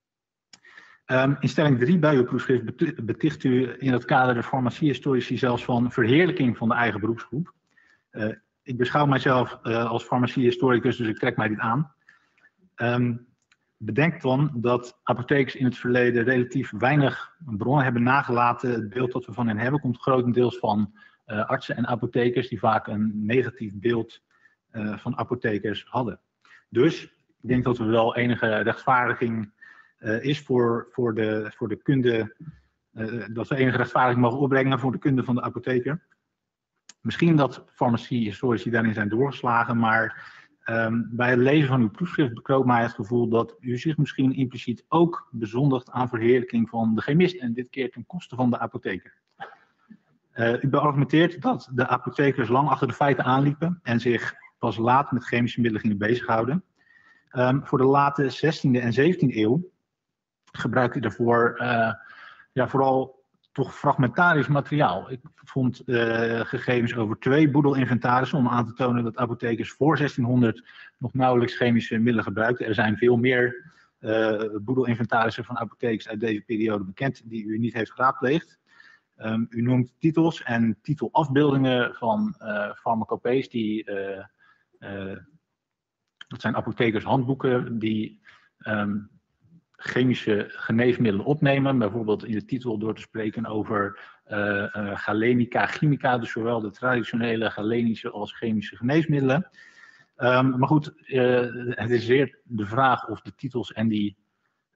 Um, in stelling drie bij uw proefschrift beticht u in het kader de farmaciehistorici zelfs van verheerlijking van de eigen beroepsgroep. Uh, ik beschouw mijzelf uh, als farmaciehistoricus, dus ik trek mij dit aan. Um, Bedenk dan dat apothekers in het verleden relatief weinig bronnen hebben nagelaten. Het beeld dat we van hen hebben komt grotendeels van uh, artsen en apothekers die vaak een negatief beeld uh, van apothekers hadden. Dus ik denk dat er wel enige rechtvaardiging uh, is voor, voor, de, voor de kunde, uh, dat we enige rechtvaardiging mogen opbrengen voor de kunde van de apotheker. Misschien dat farmaciehistorici daarin zijn doorgeslagen, maar Um, bij het lezen van uw proefschrift bekroop mij het gevoel dat u zich misschien impliciet ook bezondigt aan verheerlijking van de chemist en dit keer ten koste van de apotheker. Uh, u beargumenteert dat de apothekers lang achter de feiten aanliepen en zich pas laat met chemische middelen gingen bezighouden. Um, voor de late zestiende en zeventiende eeuw gebruikte u daarvoor uh, ja, vooral toch fragmentarisch materiaal. Ik vond uh, gegevens over twee boedelinventarissen om aan te tonen dat apothekers voor zestienhonderd nog nauwelijks chemische middelen gebruikten. Er zijn veel meer uh, boedelinventarissen van apothekers uit deze periode bekend die u niet heeft geraadpleegd. Um, u noemt titels en titelafbeeldingen van uh, farmacopees die uh, uh, dat zijn apothekershandboeken die um, chemische geneesmiddelen opnemen, bijvoorbeeld in de titel door te spreken over uh, uh, galenica chimica, dus zowel de traditionele galenische als chemische geneesmiddelen. Um, maar goed, uh, het is zeer de vraag of de titels en die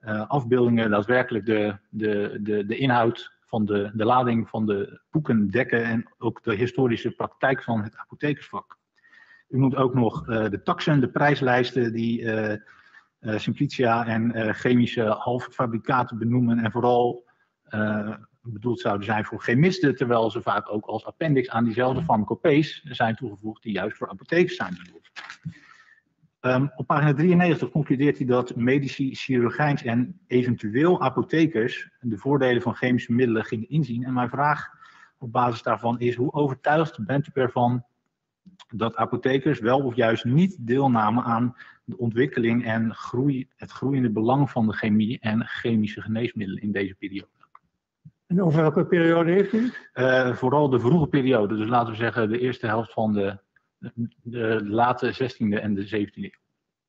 uh, afbeeldingen daadwerkelijk de, de, de, de inhoud van de, de lading van de boeken dekken en ook de historische praktijk van het apothekersvak. U noemt ook nog uh, de taxen, de prijslijsten die uh, uh, Simplicia en uh, chemische halffabrikaten benoemen en vooral uh, bedoeld zouden zijn voor chemisten, terwijl ze vaak ook als appendix aan diezelfde farmacopees zijn toegevoegd die juist voor apothekers zijn bedoeld. Um, op pagina drieënnegentig concludeert hij dat medici, chirurgijns en eventueel apothekers de voordelen van chemische middelen gingen inzien. En mijn vraag op basis daarvan is, hoe overtuigd bent u ervan dat apothekers wel of juist niet deelnamen aan de ontwikkeling en groei, het groeiende belang van de chemie en chemische geneesmiddelen in deze periode? En over welke periode heeft u? Uh, vooral de vroege periode, dus laten we zeggen de eerste helft van de, de, de late zestiende en de zeventiende eeuw.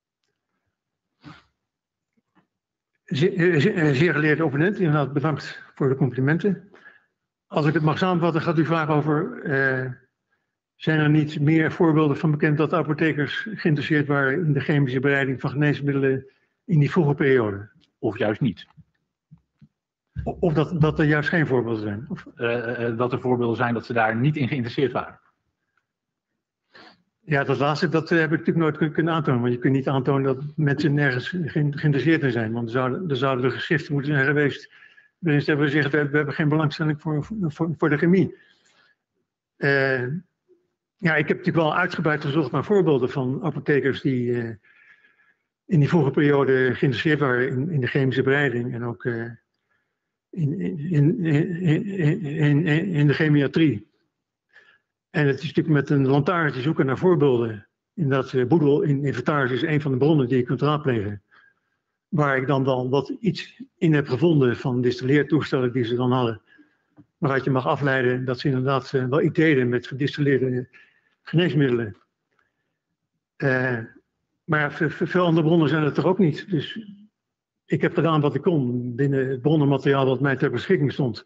Zeer, zeer, zeer geleerde opponent, inderdaad bedankt voor de complimenten. Als ik het mag samenvatten, gaat u vragen over, uh, zijn er niet meer voorbeelden van bekend dat apothekers geïnteresseerd waren in de chemische bereiding van geneesmiddelen in die vroege periode? Of juist niet? Of dat, dat er juist geen voorbeelden zijn? Of... Uh, uh, dat er voorbeelden zijn dat ze daar niet in geïnteresseerd waren? Ja, dat laatste dat uh, heb ik natuurlijk nooit kunnen aantonen. Want je kunt niet aantonen dat mensen nergens ge geïnteresseerd in zijn. Want er zouden, er zouden er geschriften moeten zijn geweest waarin ze hebben gezegd, we, we hebben geen belangstelling voor, voor, voor de chemie. Uh, ja, ik heb natuurlijk wel uitgebreid gezocht naar voorbeelden van apothekers die uh, in die vroege periode geïnteresseerd waren in, in de chemische bereiding. En ook uh, in, in, in, in, in, in de chemiatrie. En het is natuurlijk met een lantaarntje zoeken naar voorbeelden. Inderdaad, uh, Boedel in inventaris is een van de bronnen die je kunt raadplegen. Waar ik dan, dan wat iets in heb gevonden van distilleertoestellen die ze dan hadden. Waaruit je mag afleiden dat ze inderdaad uh, wel iets deden met gedistilleerde geneesmiddelen. Uh, maar veel andere bronnen zijn er toch ook niet. Dus ik heb gedaan wat ik kon binnen het bronnenmateriaal dat mij ter beschikking stond.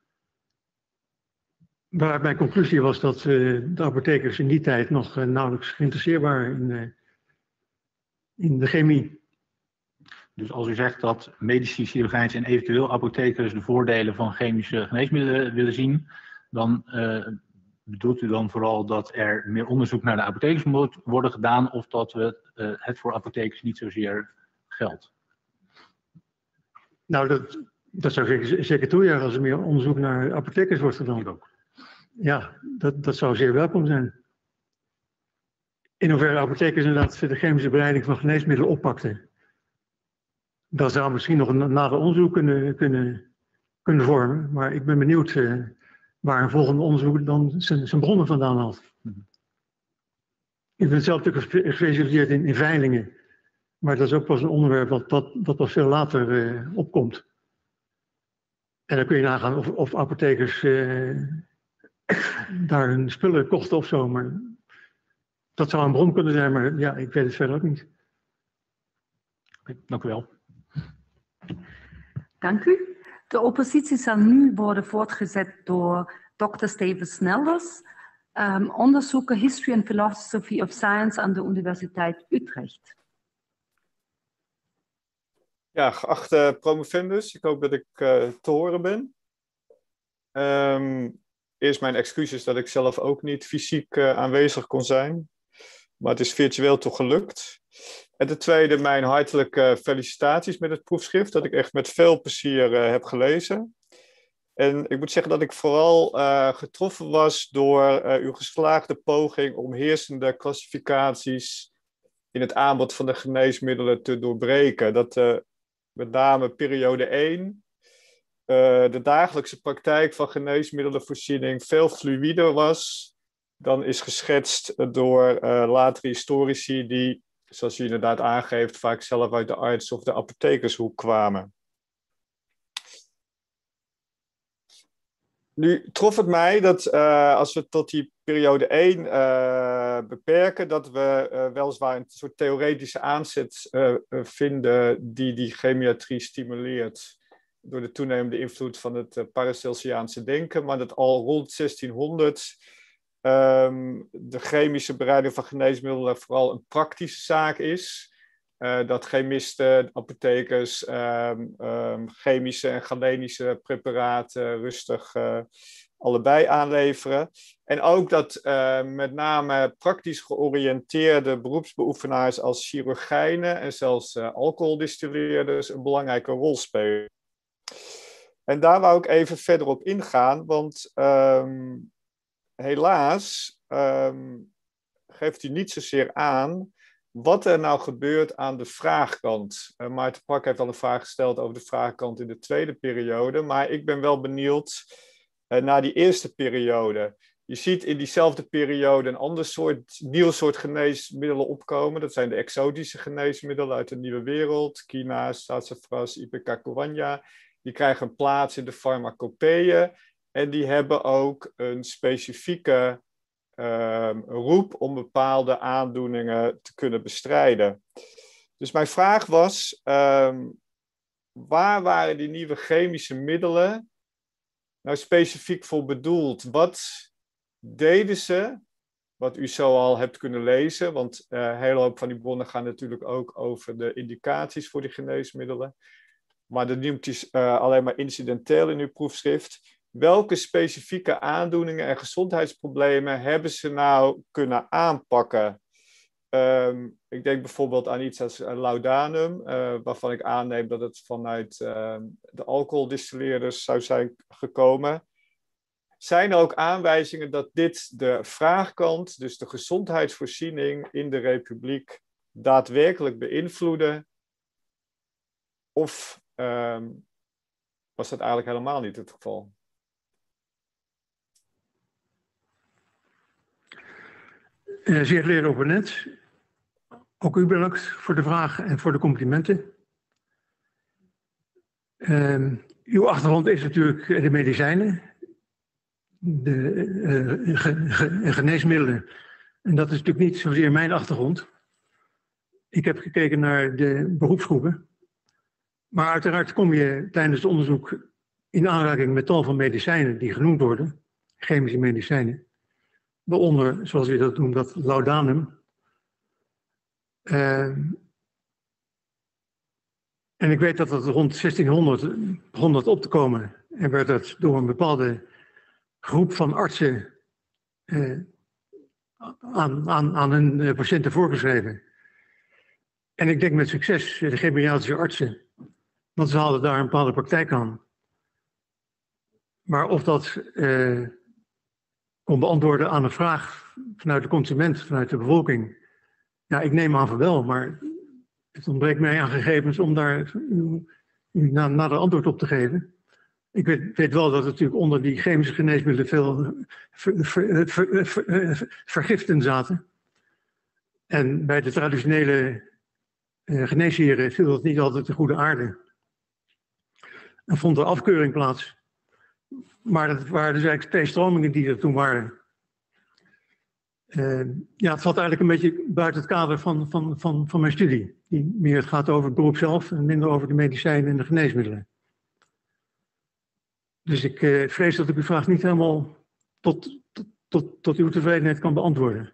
Waaruit mijn conclusie was dat uh, de apothekers in die tijd nog uh, nauwelijks geïnteresseerd waren in, uh, in de chemie. Dus als u zegt dat medici, chirurgijns en eventueel apothekers de voordelen van chemische geneesmiddelen willen zien, dan uh, bedoelt u dan vooral dat er meer onderzoek naar de apothekers moet worden gedaan of dat we, uh, het voor apothekers niet zozeer geldt? Nou, dat, dat zou ik zeker toejuichen als er meer onderzoek naar apothekers wordt gedaan. Ik ook. Ja, dat, dat zou zeer welkom zijn. In hoeverre apothekers inderdaad de chemische bereiding van geneesmiddelen oppakten. Dat zou misschien nog een nader onderzoek kunnen, kunnen, kunnen vormen. Maar ik ben benieuwd uh, waar een volgende onderzoek dan zijn, zijn bronnen vandaan haalt. Mm-hmm. Ik ben zelf natuurlijk gespecialiseerd in, in veilingen. Maar dat is ook pas een onderwerp wat, wat, wat pas veel later uh, opkomt. En dan kun je nagaan of, of apothekers uh, daar hun spullen kochten of zo. Maar dat zou een bron kunnen zijn, maar ja, ik weet het verder ook niet. Dank u wel. Dank u. De oppositie zal nu worden voortgezet door dokter Steven Snelders, um, onderzoeker History and Philosophy of Science aan de Universiteit Utrecht. Ja, geachte promovendus, ik hoop dat ik uh, te horen ben. Um, eerst mijn excuses dat ik zelf ook niet fysiek uh, aanwezig kon zijn, maar het is virtueel toch gelukt. En ten tweede mijn hartelijke felicitaties met het proefschrift, dat ik echt met veel plezier uh, heb gelezen. En ik moet zeggen dat ik vooral uh, getroffen was door uh, uw geslaagde poging om heersende klassificaties in het aanbod van de geneesmiddelen te doorbreken. Dat uh, met name periode één, uh, de dagelijkse praktijk van geneesmiddelenvoorziening veel fluïder was dan is geschetst door uh, latere historici die, zoals u inderdaad aangeeft, vaak zelf uit de arts- of de apothekershoek kwamen. Nu trof het mij dat uh, als we tot die periode één uh, beperken, dat we uh, weliswaar een soort theoretische aanzet uh, vinden die die chemiatrie stimuleert door de toenemende invloed van het uh, Paracelsiaanse denken, maar dat al rond zestienhonderd um, de chemische bereiding van geneesmiddelen vooral een praktische zaak is. uh, dat chemisten, apothekers, um, um, chemische en galenische preparaten rustig uh, allebei aanleveren. En ook dat uh, met name praktisch georiënteerde beroepsbeoefenaars als chirurgijnen en zelfs uh, alcoholdistilleerders een belangrijke rol spelen. En daar wou ik even verder op ingaan, want um, helaas um, geeft u niet zozeer aan wat er nou gebeurt aan de vraagkant. Uh, Maarten Prak heeft al een vraag gesteld over de vraagkant in de tweede periode, maar ik ben wel benieuwd uh, naar die eerste periode. Je ziet in diezelfde periode een ander soort, nieuw soort geneesmiddelen opkomen. Dat zijn de exotische geneesmiddelen uit de nieuwe wereld, quinaas, sassafras, ipecacuanha. Die krijgen een plaats in de farmacopeeën en die hebben ook een specifieke um, roep om bepaalde aandoeningen te kunnen bestrijden. Dus mijn vraag was, um, waar waren die nieuwe chemische middelen nou specifiek voor bedoeld? Wat deden ze, wat u zo al hebt kunnen lezen, want uh, een hele hoop van die bronnen gaan natuurlijk ook over de indicaties voor die geneesmiddelen. Maar dat noemt u uh, alleen maar incidenteel in uw proefschrift. Welke specifieke aandoeningen en gezondheidsproblemen hebben ze nou kunnen aanpakken? Um, ik denk bijvoorbeeld aan iets als laudanum, uh, waarvan ik aanneem dat het vanuit uh, de alcoholdistilleerders zou zijn gekomen. Zijn er ook aanwijzingen dat dit de vraagkant, dus de gezondheidsvoorziening in de Republiek, daadwerkelijk beïnvloeden? Of um, was dat eigenlijk helemaal niet het geval? Uh, zeer geleerde opponent, ook u bedankt voor de vragen en voor de complimenten. Uh, uw achtergrond is natuurlijk de medicijnen, de uh, ge, ge, geneesmiddelen. En dat is natuurlijk niet zozeer mijn achtergrond. Ik heb gekeken naar de beroepsgroepen. Maar uiteraard kom je tijdens het onderzoek in aanraking met tal van medicijnen die genoemd worden, chemische medicijnen. Waaronder, zoals u dat noemt, dat laudanum. Uh, en ik weet dat het rond zestienhonderd begon dat op te komen. En werd dat door een bepaalde groep van artsen uh, aan, aan, aan hun uh, patiënten voorgeschreven. En ik denk met succes, de geriatrische artsen. Want ze hadden daar een bepaalde praktijk aan. Maar of dat uh, kon beantwoorden aan een vraag vanuit de consument, vanuit de bevolking. Ja, ik neem aan van wel, maar het ontbreekt mij aan gegevens om daar u, u na, nader antwoord op te geven. Ik weet, weet wel dat er natuurlijk onder die chemische geneesmiddelen veel ver, ver, ver, ver, vergiften zaten. En bij de traditionele uh, geneesheren viel dat niet altijd de goede aarde. En vond er afkeuring plaats. Maar dat waren dus eigenlijk twee stromingen die er toen waren. Uh, ja, het valt eigenlijk een beetje buiten het kader van, van, van, van mijn studie. Die meer het gaat over het beroep zelf en minder over de medicijnen en de geneesmiddelen. Dus ik uh, vrees dat ik uw vraag niet helemaal tot, tot, tot, tot uw tevredenheid kan beantwoorden.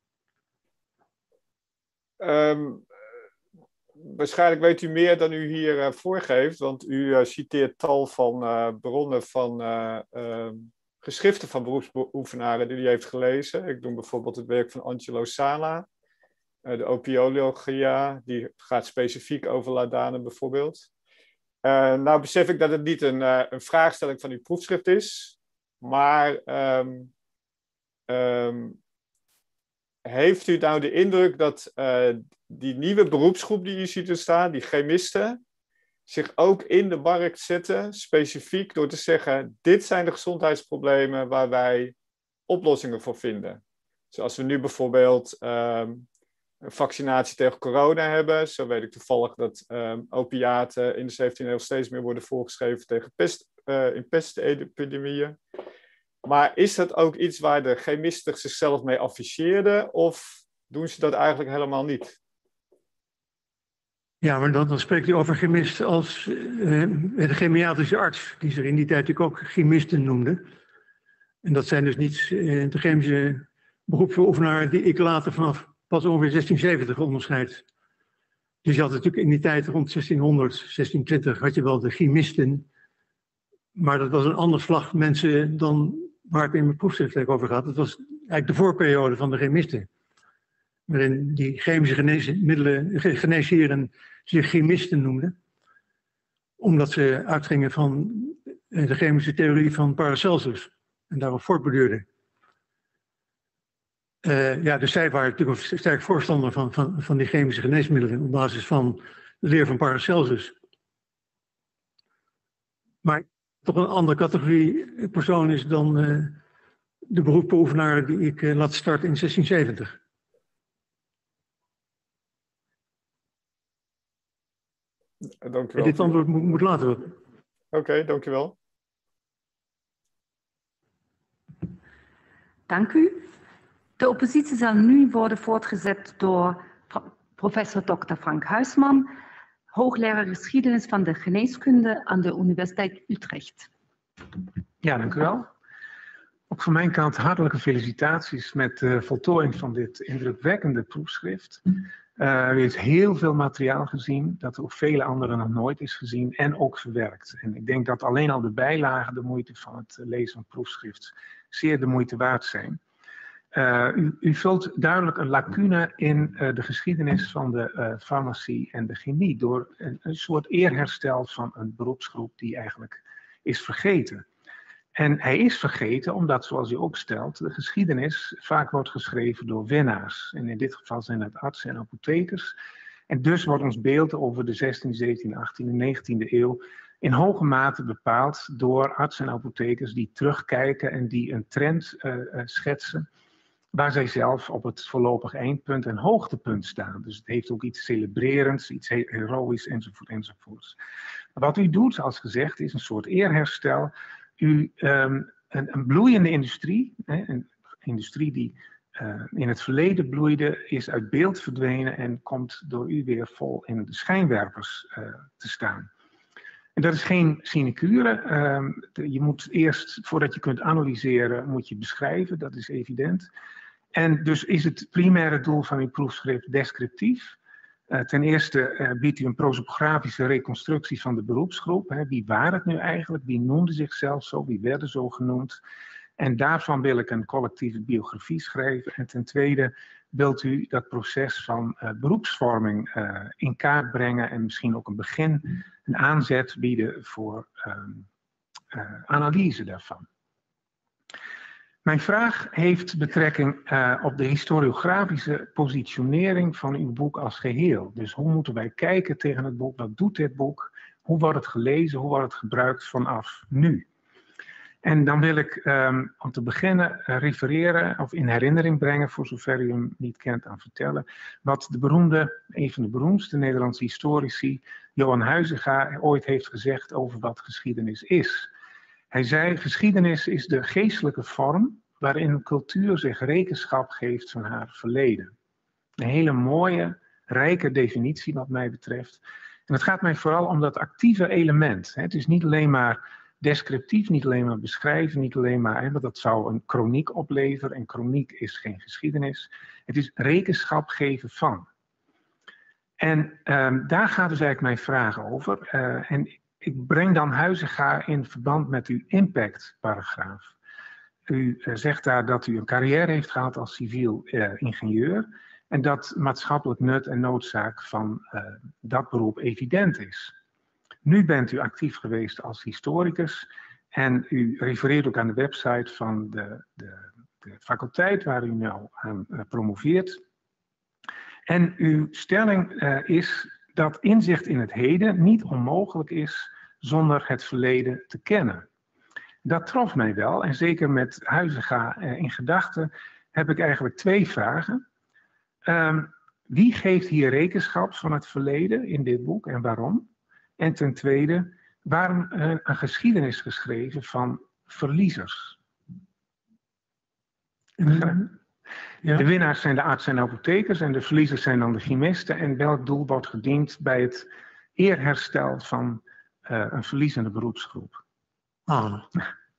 Um... Waarschijnlijk weet u meer dan u hier uh, voorgeeft, want u uh, citeert tal van uh, bronnen van uh, uh, geschriften van beroepsbeoefenaren die u heeft gelezen. Ik doe bijvoorbeeld het werk van Angelo Sala, uh, de opiologia, die gaat specifiek over laudanum bijvoorbeeld. Uh, nou besef ik dat het niet een, uh, een vraagstelling van uw proefschrift is, maar um, um, heeft u nou de indruk dat uh, die nieuwe beroepsgroep die u ziet er staan, die chemisten, zich ook in de markt zetten, specifiek door te zeggen, dit zijn de gezondheidsproblemen waar wij oplossingen voor vinden. Zoals we nu bijvoorbeeld um, een vaccinatie tegen corona hebben. Zo weet ik toevallig dat um, opiaten in de zeventiende eeuw steeds meer worden voorgeschreven tegen pest, uh, in pestepidemieën. Maar is dat ook iets waar de chemisten zichzelf mee afficheerden of doen ze dat eigenlijk helemaal niet? Ja, maar dan, dan spreekt u over chemist als uh, de chemiatrische arts, die zich in die tijd natuurlijk ook chemisten noemde. En dat zijn dus niet uh, de chemische beroepsbeoefenaren die ik later vanaf pas ongeveer zestien zeventig onderscheid. Dus je had natuurlijk in die tijd rond zestienhonderd, zestientwintig had je wel de chemisten. Maar dat was een ander slag mensen dan waar het in mijn proefschrift over gaat. Dat was eigenlijk de voorperiode van de chemisten. Waarin die chemische geneesmiddelen, geneesheren zich chemisten noemden. Omdat ze uitgingen van de chemische theorie van Paracelsus. En daarop voortborduurden. Uh, ja, dus zij waren natuurlijk een sterk voorstander van, van, van die chemische geneesmiddelen op basis van de leer van Paracelsus. Maar toch een andere categorie persoon is dan uh, de beroepsbeoefenaar die ik uh, laat starten in zestienzeventig. Dankjewel. En dit antwoord moet, moet later worden. Oké, okay, dankjewel. Dank u. De oppositie zal nu worden voortgezet door professor dokter Frank Huisman, hoogleraar geschiedenis van de geneeskunde aan de Universiteit Utrecht. Ja, dank u wel. Ook van mijn kant hartelijke felicitaties met de voltooiing van dit indrukwekkende proefschrift. Uh, er is heel veel materiaal gezien dat door vele anderen nog nooit is gezien en ook verwerkt. En ik denk dat alleen al de bijlagen de moeite van het lezen van het proefschrift zeer de moeite waard zijn. Uh, u, u vult duidelijk een lacune in uh, de geschiedenis van de uh, farmacie en de chemie door een, een soort eerherstel van een beroepsgroep die eigenlijk is vergeten. En hij is vergeten omdat, zoals u ook stelt, de geschiedenis vaak wordt geschreven door winnaars. En in dit geval zijn dat artsen en apothekers. En dus wordt ons beeld over de zestiende, zeventiende, achttiende en negentiende eeuw in hoge mate bepaald door artsen en apothekers die terugkijken en die een trend uh, uh, schetsen waar zij zelf op het voorlopig eindpunt en hoogtepunt staan. Dus het heeft ook iets celebrerends, iets heroïs enzovoort enzovoort. Wat u doet, zoals gezegd, is een soort eerherstel. U, um, een, een bloeiende industrie, hè, een industrie die uh, in het verleden bloeide, is uit beeld verdwenen en komt door u weer vol in de schijnwerpers uh, te staan. En dat is geen sinecure. Um, de, je moet eerst, voordat je kunt analyseren, moet je beschrijven, dat is evident. En dus is het primaire doel van uw proefschrift descriptief. Uh, ten eerste uh, biedt u een prosopografische reconstructie van de beroepsgroep. Hè. Wie waren het nu eigenlijk? Wie noemde zichzelf zo? Wie werden zo genoemd? En daarvan wil ik een collectieve biografie schrijven. En ten tweede wilt u dat proces van uh, beroepsvorming uh, in kaart brengen en misschien ook een begin, een aanzet bieden voor uh, uh, analyse daarvan. Mijn vraag heeft betrekking uh, op de historiografische positionering van uw boek als geheel. Dus hoe moeten wij kijken tegen het boek? Wat doet dit boek? Hoe wordt het gelezen? Hoe wordt het gebruikt vanaf nu? En dan wil ik um, om te beginnen uh, refereren of in herinnering brengen, voor zover u hem niet kent, aan vertellen, wat de beroemde, een van de beroemdste Nederlandse historici, Johan Huizinga, ooit heeft gezegd over wat geschiedenis is. Hij zei, geschiedenis is de geestelijke vorm waarin een cultuur zich rekenschap geeft van haar verleden. Een hele mooie, rijke definitie wat mij betreft. En het gaat mij vooral om dat actieve element. Het is niet alleen maar descriptief, niet alleen maar beschrijven, niet alleen maar, want dat zou een kroniek opleveren en kroniek is geen geschiedenis. Het is rekenschap geven van. En um, daar gaat dus eigenlijk mijn vraag over. Uh, en ik breng dan Huizinga in verband met uw impactparagraaf. U uh, zegt daar dat u een carrière heeft gehad als civiel uh, ingenieur en dat maatschappelijk nut en noodzaak van uh, dat beroep evident is. Nu bent u actief geweest als historicus en u refereert ook aan de website van de, de, de faculteit waar u nou aan uh, promoveert. En uw stelling uh, is dat inzicht in het heden niet onmogelijk is zonder het verleden te kennen. Dat trof mij wel en zeker met Huizinga uh, in gedachten heb ik eigenlijk twee vragen. Um, wie geeft hier rekenschap van het verleden in dit boek en waarom? En ten tweede, waarom een, een geschiedenis geschreven van verliezers? Mm-hmm. Ja. De winnaars zijn de artsen en apothekers en de verliezers zijn dan de chemisten. En welk doel wordt gediend bij het eerherstel van uh, een verliezende beroepsgroep? Ah.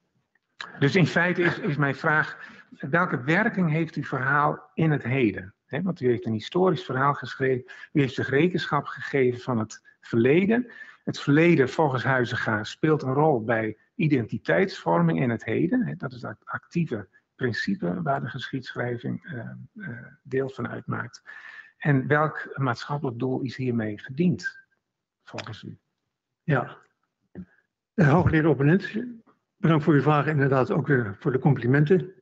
Dus in feite is, is mijn vraag, welke werking heeft uw verhaal in het heden? Hè, want u heeft een historisch verhaal geschreven. U heeft zich rekenschap gegeven van het verleden. Het verleden, volgens Huizinga, speelt een rol bij identiteitsvorming in het heden. Hè, dat is het actieve principe waar de geschiedschrijving uh, uh, deel van uitmaakt. En welk maatschappelijk doel is hiermee gediend, volgens u? Ja, uh, hoogleraar opponent, bedankt voor uw vragen, inderdaad ook weer voor de complimenten.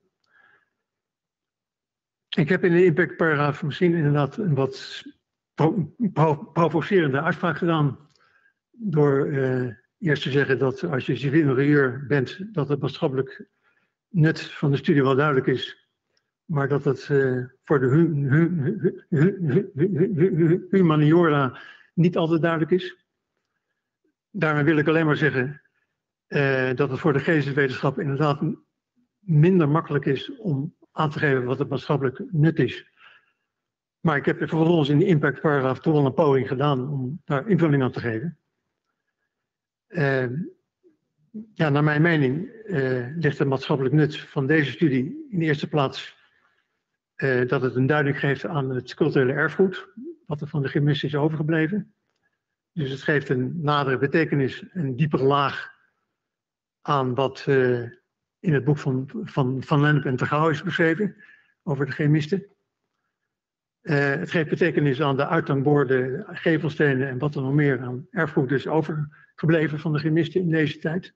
Ik heb in de impactparagraaf misschien inderdaad een wat pro pro provocerende uitspraak gedaan. Door uh, eerst te zeggen dat als je civiel ingenieur bent, dat het maatschappelijk nut van de studie wel duidelijk is. Maar dat het uh, voor de hu hu hu hu hu hu humaniora niet altijd duidelijk is. Daarmee wil ik alleen maar zeggen uh, dat het voor de geesteswetenschap inderdaad minder makkelijk is om aan te geven wat het maatschappelijk nut is. Maar ik heb er vervolgens in de impactparagraaf toch wel een poging gedaan om daar invulling aan te geven. Uh, ja, naar mijn mening uh, ligt het maatschappelijk nut van deze studie in de eerste plaats uh, dat het een duiding geeft aan het culturele erfgoed, wat er van de chemist is overgebleven. Dus het geeft een nadere betekenis, een diepere laag aan wat uh, in het boek van Van, van Lennep en Tergouw is beschreven over de chemisten. Uh, het geeft betekenis aan de uithangborden, gevelstenen en wat er nog meer aan erfgoed is overgebleven van de chemisten in deze tijd.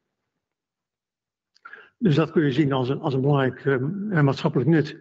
Dus dat kun je zien als een, als een belangrijk uh, maatschappelijk nut.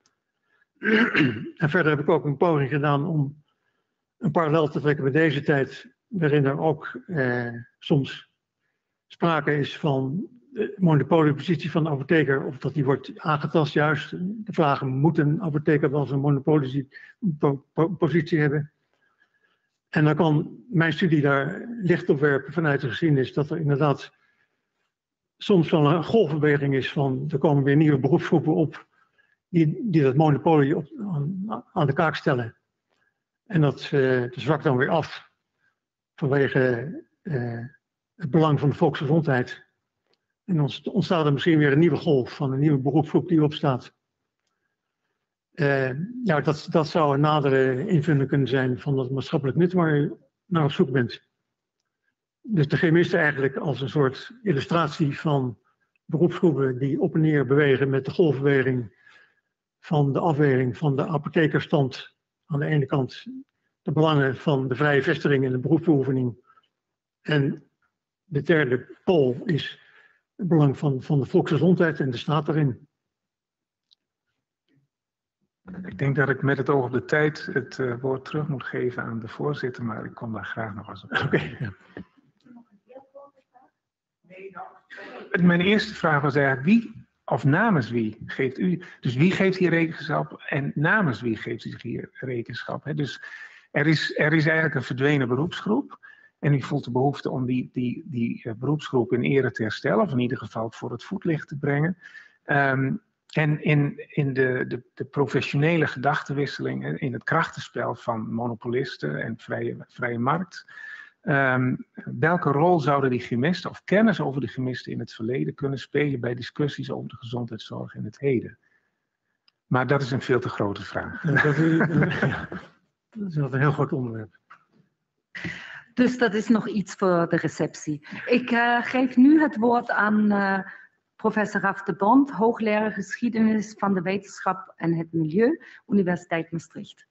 En verder heb ik ook een poging gedaan om een parallel te trekken met deze tijd, waarin er ook uh, soms sprake is van de monopoliepositie van de apotheker, of dat die wordt aangetast juist. De vraag, moet een apotheker wel zo'n monopoliepositie hebben? En dan kan mijn studie daar licht op werpen vanuit de geschiedenis, dat er inderdaad soms wel een golfbeweging is van, er komen weer nieuwe beroepsgroepen op, die, die dat monopolie op, aan, aan de kaak stellen. En dat uh, zwakt dan weer af vanwege uh, het belang van de volksgezondheid. En dan ontstaat er misschien weer een nieuwe golf van een nieuwe beroepsgroep die opstaat. Uh, ja, dat, dat zou een nadere invulling kunnen zijn van dat maatschappelijk nut waar je naar op zoek bent. Dus de chemisten eigenlijk als een soort illustratie van beroepsgroepen die op en neer bewegen met de golfbeweging van de afweging van de apothekerstand. Aan de ene kant de belangen van de vrije vestiging en de beroepsbeoefening. En de derde pool is het belang van, van de volksgezondheid en de staat erin. Ik denk dat ik met het oog op de tijd het uh, woord terug moet geven aan de voorzitter, maar ik kom daar graag nog eens op. Oké. Okay, ja. Mijn eerste vraag was eigenlijk wie of namens wie geeft u, dus wie geeft hier rekenschap en namens wie geeft u zich hier rekenschap? Hè? Dus er is, er is eigenlijk een verdwenen beroepsgroep. En u voelt de behoefte om die, die, die uh, beroepsgroep in ere te herstellen, of in ieder geval voor het voetlicht te brengen. Um, en in, in de, de, de professionele gedachtenwisseling, in het krachtenspel van monopolisten en vrije, vrije markt, um, welke rol zouden die chemisten of kennis over de chemisten in het verleden kunnen spelen bij discussies over de gezondheidszorg in het heden? Maar dat is een veel te grote vraag. Dat is, ja, dat is een heel groot onderwerp. Dus dat is nog iets voor de receptie. Ik uh, geef nu het woord aan uh, professor Raf de Bond, hoogleraar geschiedenis van de wetenschap en het milieu, Universiteit Maastricht.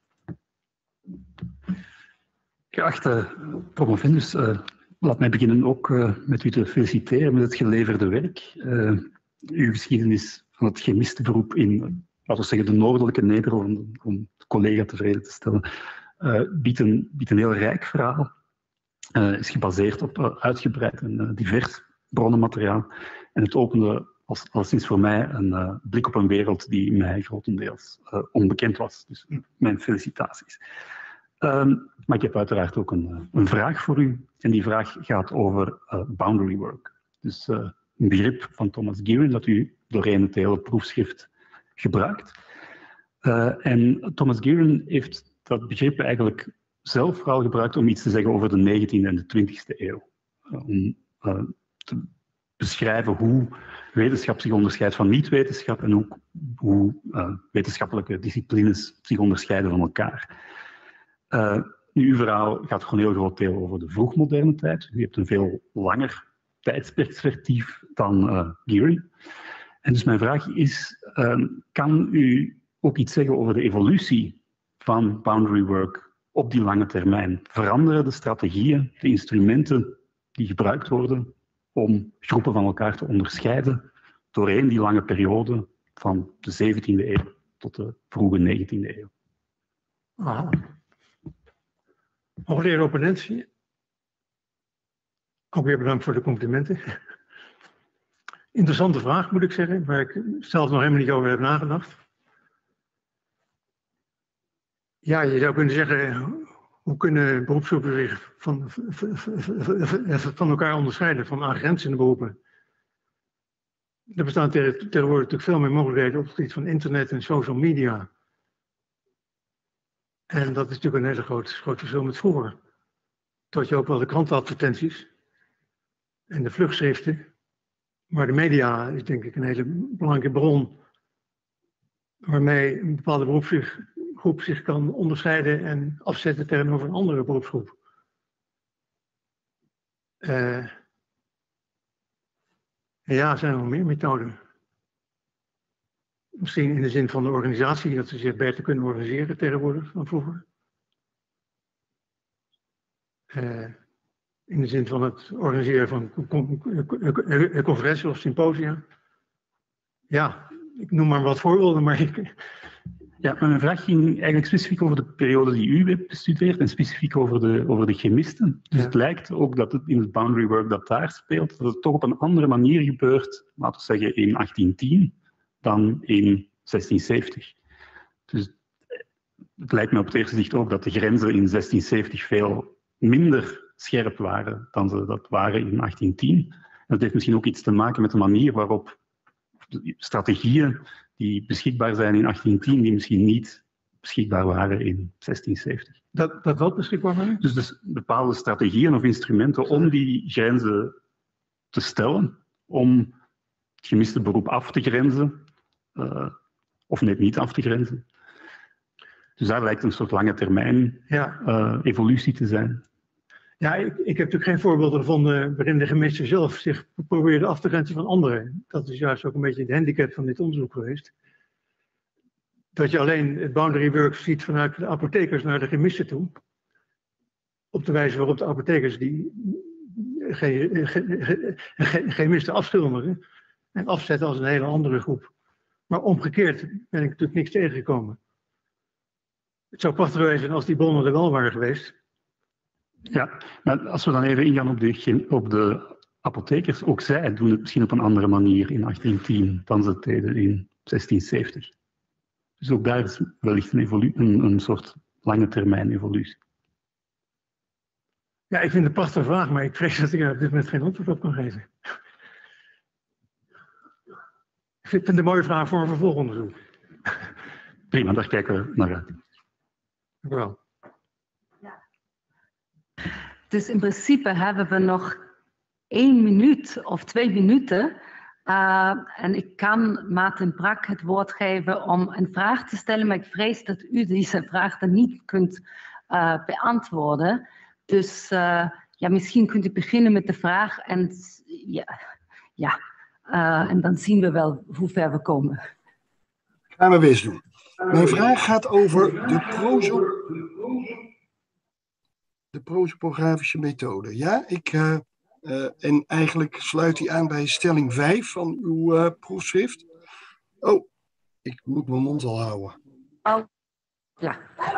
Geachte promovendus, uh, laat mij beginnen ook uh, met u te feliciteren met het geleverde werk. Uh, uw geschiedenis van het chemistenberoep in, laten we zeggen, de noordelijke Nederlanden, om de collega tevreden te stellen, uh, biedt, een, biedt een heel rijk verhaal. Uh, is gebaseerd op uh, uitgebreid en uh, divers bronnenmateriaal. En het opende als, alleszins voor mij een uh, blik op een wereld die mij grotendeels uh, onbekend was. Dus mijn felicitaties. Um, maar ik heb uiteraard ook een, een vraag voor u. En die vraag gaat over uh, boundary work. Dus uh, een begrip van Thomas Guerin dat u doorheen het hele proefschrift gebruikt. Uh, en Thomas Guerin heeft dat begrip eigenlijk zelf vooral gebruikt om iets te zeggen over de negentiende en de twintigste eeuw. Uh, om uh, te beschrijven hoe wetenschap zich onderscheidt van niet-wetenschap en ook hoe uh, wetenschappelijke disciplines zich onderscheiden van elkaar. Uh, nu, uw verhaal gaat voor een heel groot deel over de vroegmoderne tijd. U hebt een veel langer tijdsperspectief dan uh, Geary. En dus mijn vraag is, uh, kan u ook iets zeggen over de evolutie van boundary work op die lange termijn? Veranderen de strategieën, de instrumenten die gebruikt worden om groepen van elkaar te onderscheiden doorheen die lange periode van de zeventiende eeuw tot de vroege negentiende eeuw? Ah. Hoogleraar opponentie. Ook weer bedankt voor de complimenten. Interessante vraag, moet ik zeggen, waar ik zelf nog helemaal niet over heb nagedacht. Ja, je zou kunnen zeggen, hoe kunnen beroepsgroepen zich van, van elkaar onderscheiden, van aangrenzende beroepen? Er bestaan tegenwoordig natuurlijk veel meer mogelijkheden op het gebied van internet en social media. En dat is natuurlijk een hele groot, groot verschil met vroeger. Toen had je ook wel de krantenadvertenties en de vluchtschriften. Maar de media is denk ik een hele belangrijke bron waarmee een bepaalde beroepsgroep zich kan onderscheiden en afzetten tegenover een andere beroepsgroep. Uh, ja, er zijn nog meer methoden. Misschien in de zin van de organisatie, dat ze zich beter kunnen organiseren tegenwoordig dan vroeger. Uh, in de zin van het organiseren van conferenties of symposia. Ja, ik noem maar wat voorbeelden, maar ik... Ja, maar mijn vraag ging eigenlijk specifiek over de periode die u hebt bestudeerd en specifiek over de, over de chemisten. Dus ja. Het lijkt ook dat het in het boundary work dat daar speelt, dat het toch op een andere manier gebeurt, laten we zeggen in achttien tien, dan in zestien zeventig. Dus het lijkt me op het eerste zicht ook dat de grenzen in zestien zeventig veel minder scherp waren dan ze dat waren in achttien tien. En dat heeft misschien ook iets te maken met de manier waarop strategieën die beschikbaar zijn in achttien tien, die misschien niet beschikbaar waren in zestien zeventig. Dat, dat wat beschikbaar waren? Dus, dus bepaalde strategieën of instrumenten om die grenzen te stellen, om het gemiste beroep af te grenzen, uh, of net niet af te grenzen. Dus daar lijkt een soort lange termijn ja. uh, evolutie te zijn. Ja, ik, ik heb natuurlijk geen voorbeelden gevonden waarin de chemisten zelf zich probeerden af te grenzen van anderen. Dat is juist ook een beetje het handicap van dit onderzoek geweest. Dat je alleen het boundary work ziet vanuit de apothekers naar de chemisten toe. Op de wijze waarop de apothekers die chemisten afschilderen en afzetten als een hele andere groep. Maar omgekeerd ben ik natuurlijk niks tegengekomen. Het zou prachtig geweest zijn als die bronnen er wel waren geweest. Ja, maar als we dan even ingaan op de, op de apothekers, ook zij doen het misschien op een andere manier in achttien tien dan ze het deden in zestien zeventig. Dus ook daar is wellicht een, evolu- een, een soort lange termijn evolutie. Ja, ik vind het een prachtige vraag, maar ik vrees dat ik er op dit moment geen antwoord op kan geven. Ik vind het een mooie vraag voor een vervolgonderzoek. Prima, daar kijken we naar uit. Dank u wel. Dus in principe hebben we nog één minuut of twee minuten. Uh, en ik kan Maarten Brak het woord geven om een vraag te stellen, maar ik vrees dat u deze vraag dan niet kunt uh, beantwoorden. Dus uh, ja, misschien kunt u beginnen met de vraag en, ja, ja, uh, en dan zien we wel hoe ver we komen. Gaan we weer doen. Mijn vraag gaat over de prozo... de prosopografische methode. Ja, ik, uh, uh, en eigenlijk sluit die aan bij stelling vijf van uw uh, proefschrift. Oh, ik moet mijn mond al houden. Oh, ja.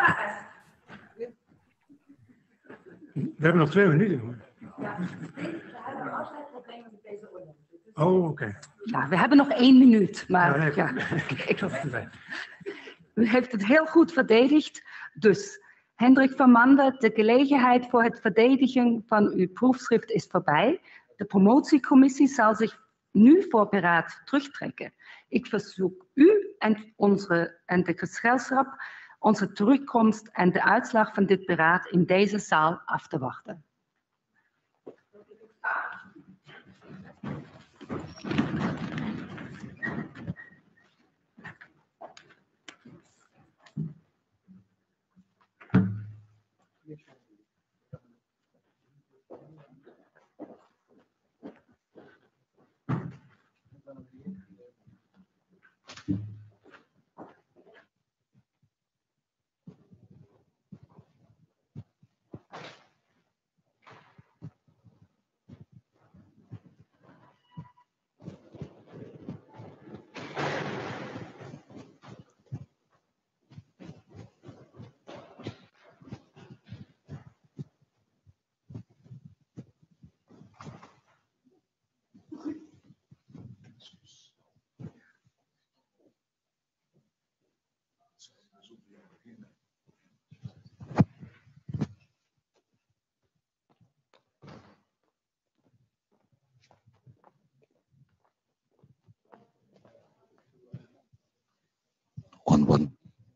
We hebben nog twee minuten. Ja, we hebben altijd problemen met deze orde. Oh, oké. Okay. Ja, we hebben nog één minuut, maar ja, nee, ja, ik, u heeft het heel goed verdedigd, dus... Hendrik van Mande, de gelegenheid voor het verdedigen van uw proefschrift is voorbij. De promotiecommissie zal zich nu voor beraad terugtrekken. Ik verzoek u en, onze, en de gezelschap onze terugkomst en de uitslag van dit beraad in deze zaal af te wachten. One, one.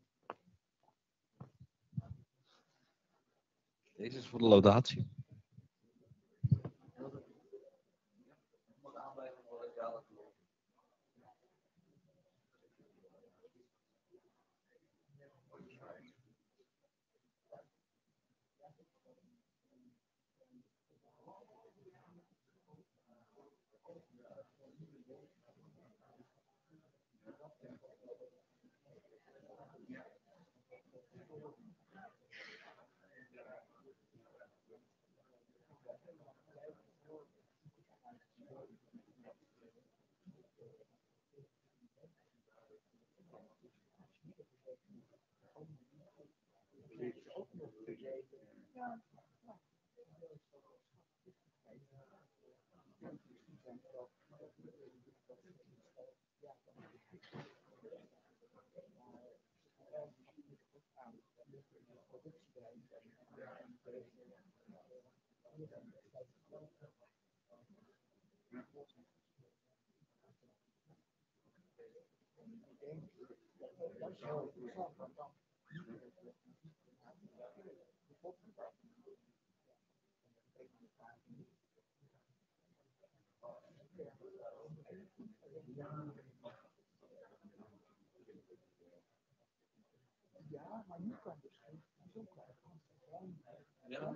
Deze is voor de laudatie. Ja, maar nu kan dus geen zoeken. Ja.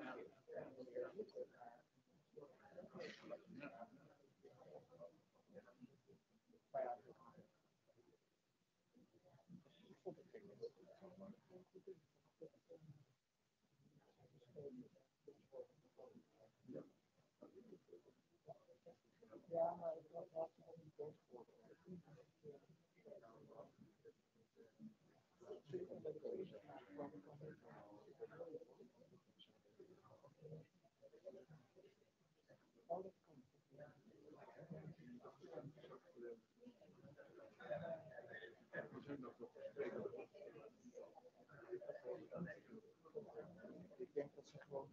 Ja, maar ik had het nog niet doorgevoerd. Ik denk dat ze gewoon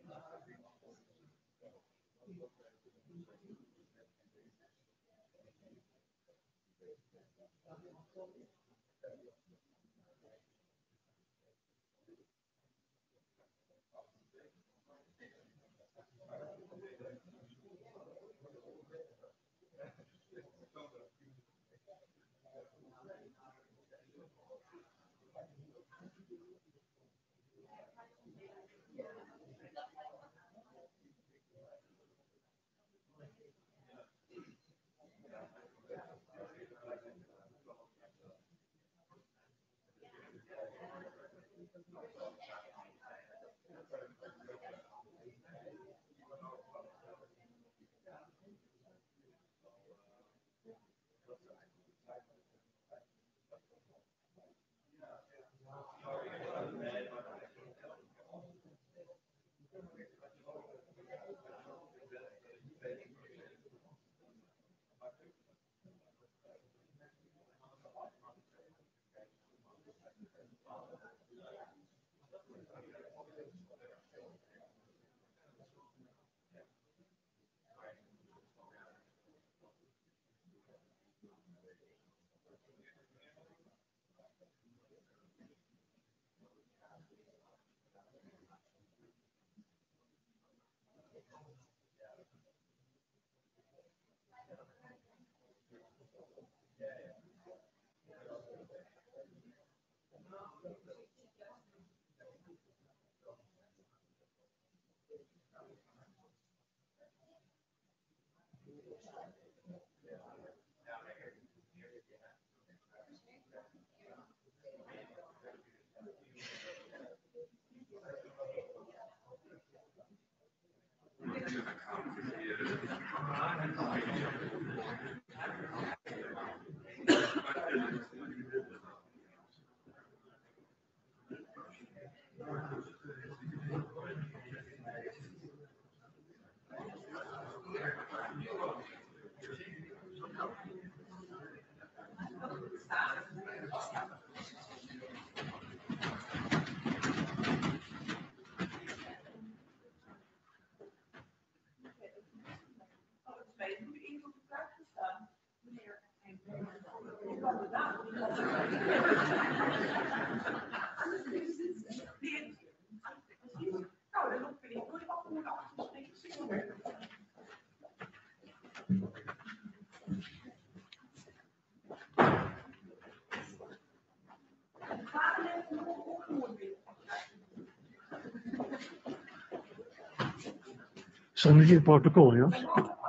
Stond niet in het protocol, Jos.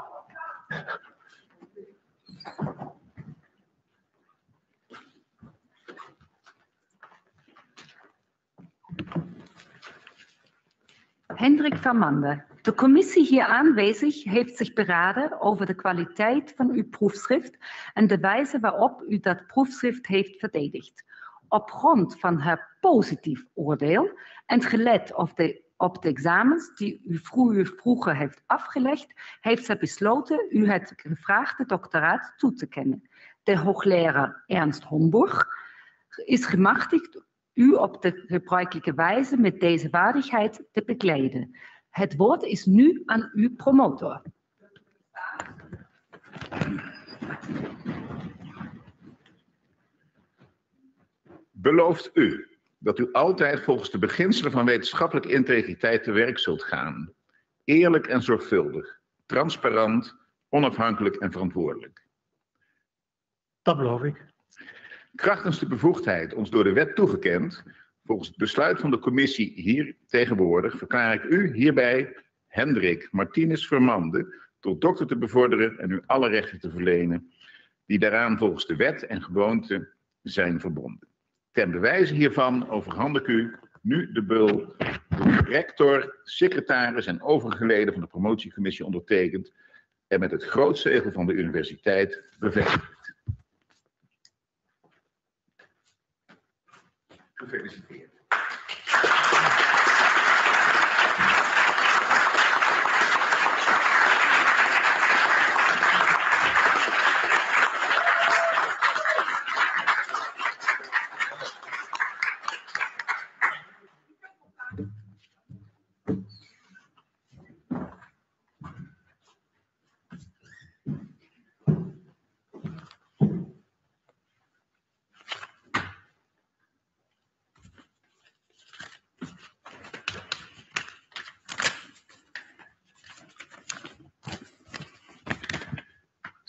Hendrik van Mande. De commissie hier aanwezig heeft zich beraden over de kwaliteit van uw proefschrift en de wijze waarop u dat proefschrift heeft verdedigd. Op grond van haar positief oordeel en gelet op de, op de examens die u vroeger, vroeger heeft afgelegd, heeft zij besloten u het gevraagde doctoraat toe te kennen. De hoogleraar Ernst Homburg is gemachtigd u op de gebruikelijke wijze met deze waardigheid te bekleeden. Het woord is nu aan uw promotor. Belooft u dat u altijd volgens de beginselen van wetenschappelijke integriteit te werk zult gaan, eerlijk en zorgvuldig, transparant, onafhankelijk en verantwoordelijk? Dat beloof ik. Krachtens de bevoegdheid ons door de wet toegekend, volgens het besluit van de commissie hier tegenwoordig, verklaar ik u hierbij, Hendrik Martinez Vermande, tot dokter te bevorderen en u alle rechten te verlenen, die daaraan volgens de wet en gewoonte zijn verbonden. Ten bewijze hiervan overhandig ik u nu de bul, door rector, secretaris en overige leden van de promotiecommissie ondertekend en met het grootzegel van de universiteit bevestigd. Gefeliciteerd.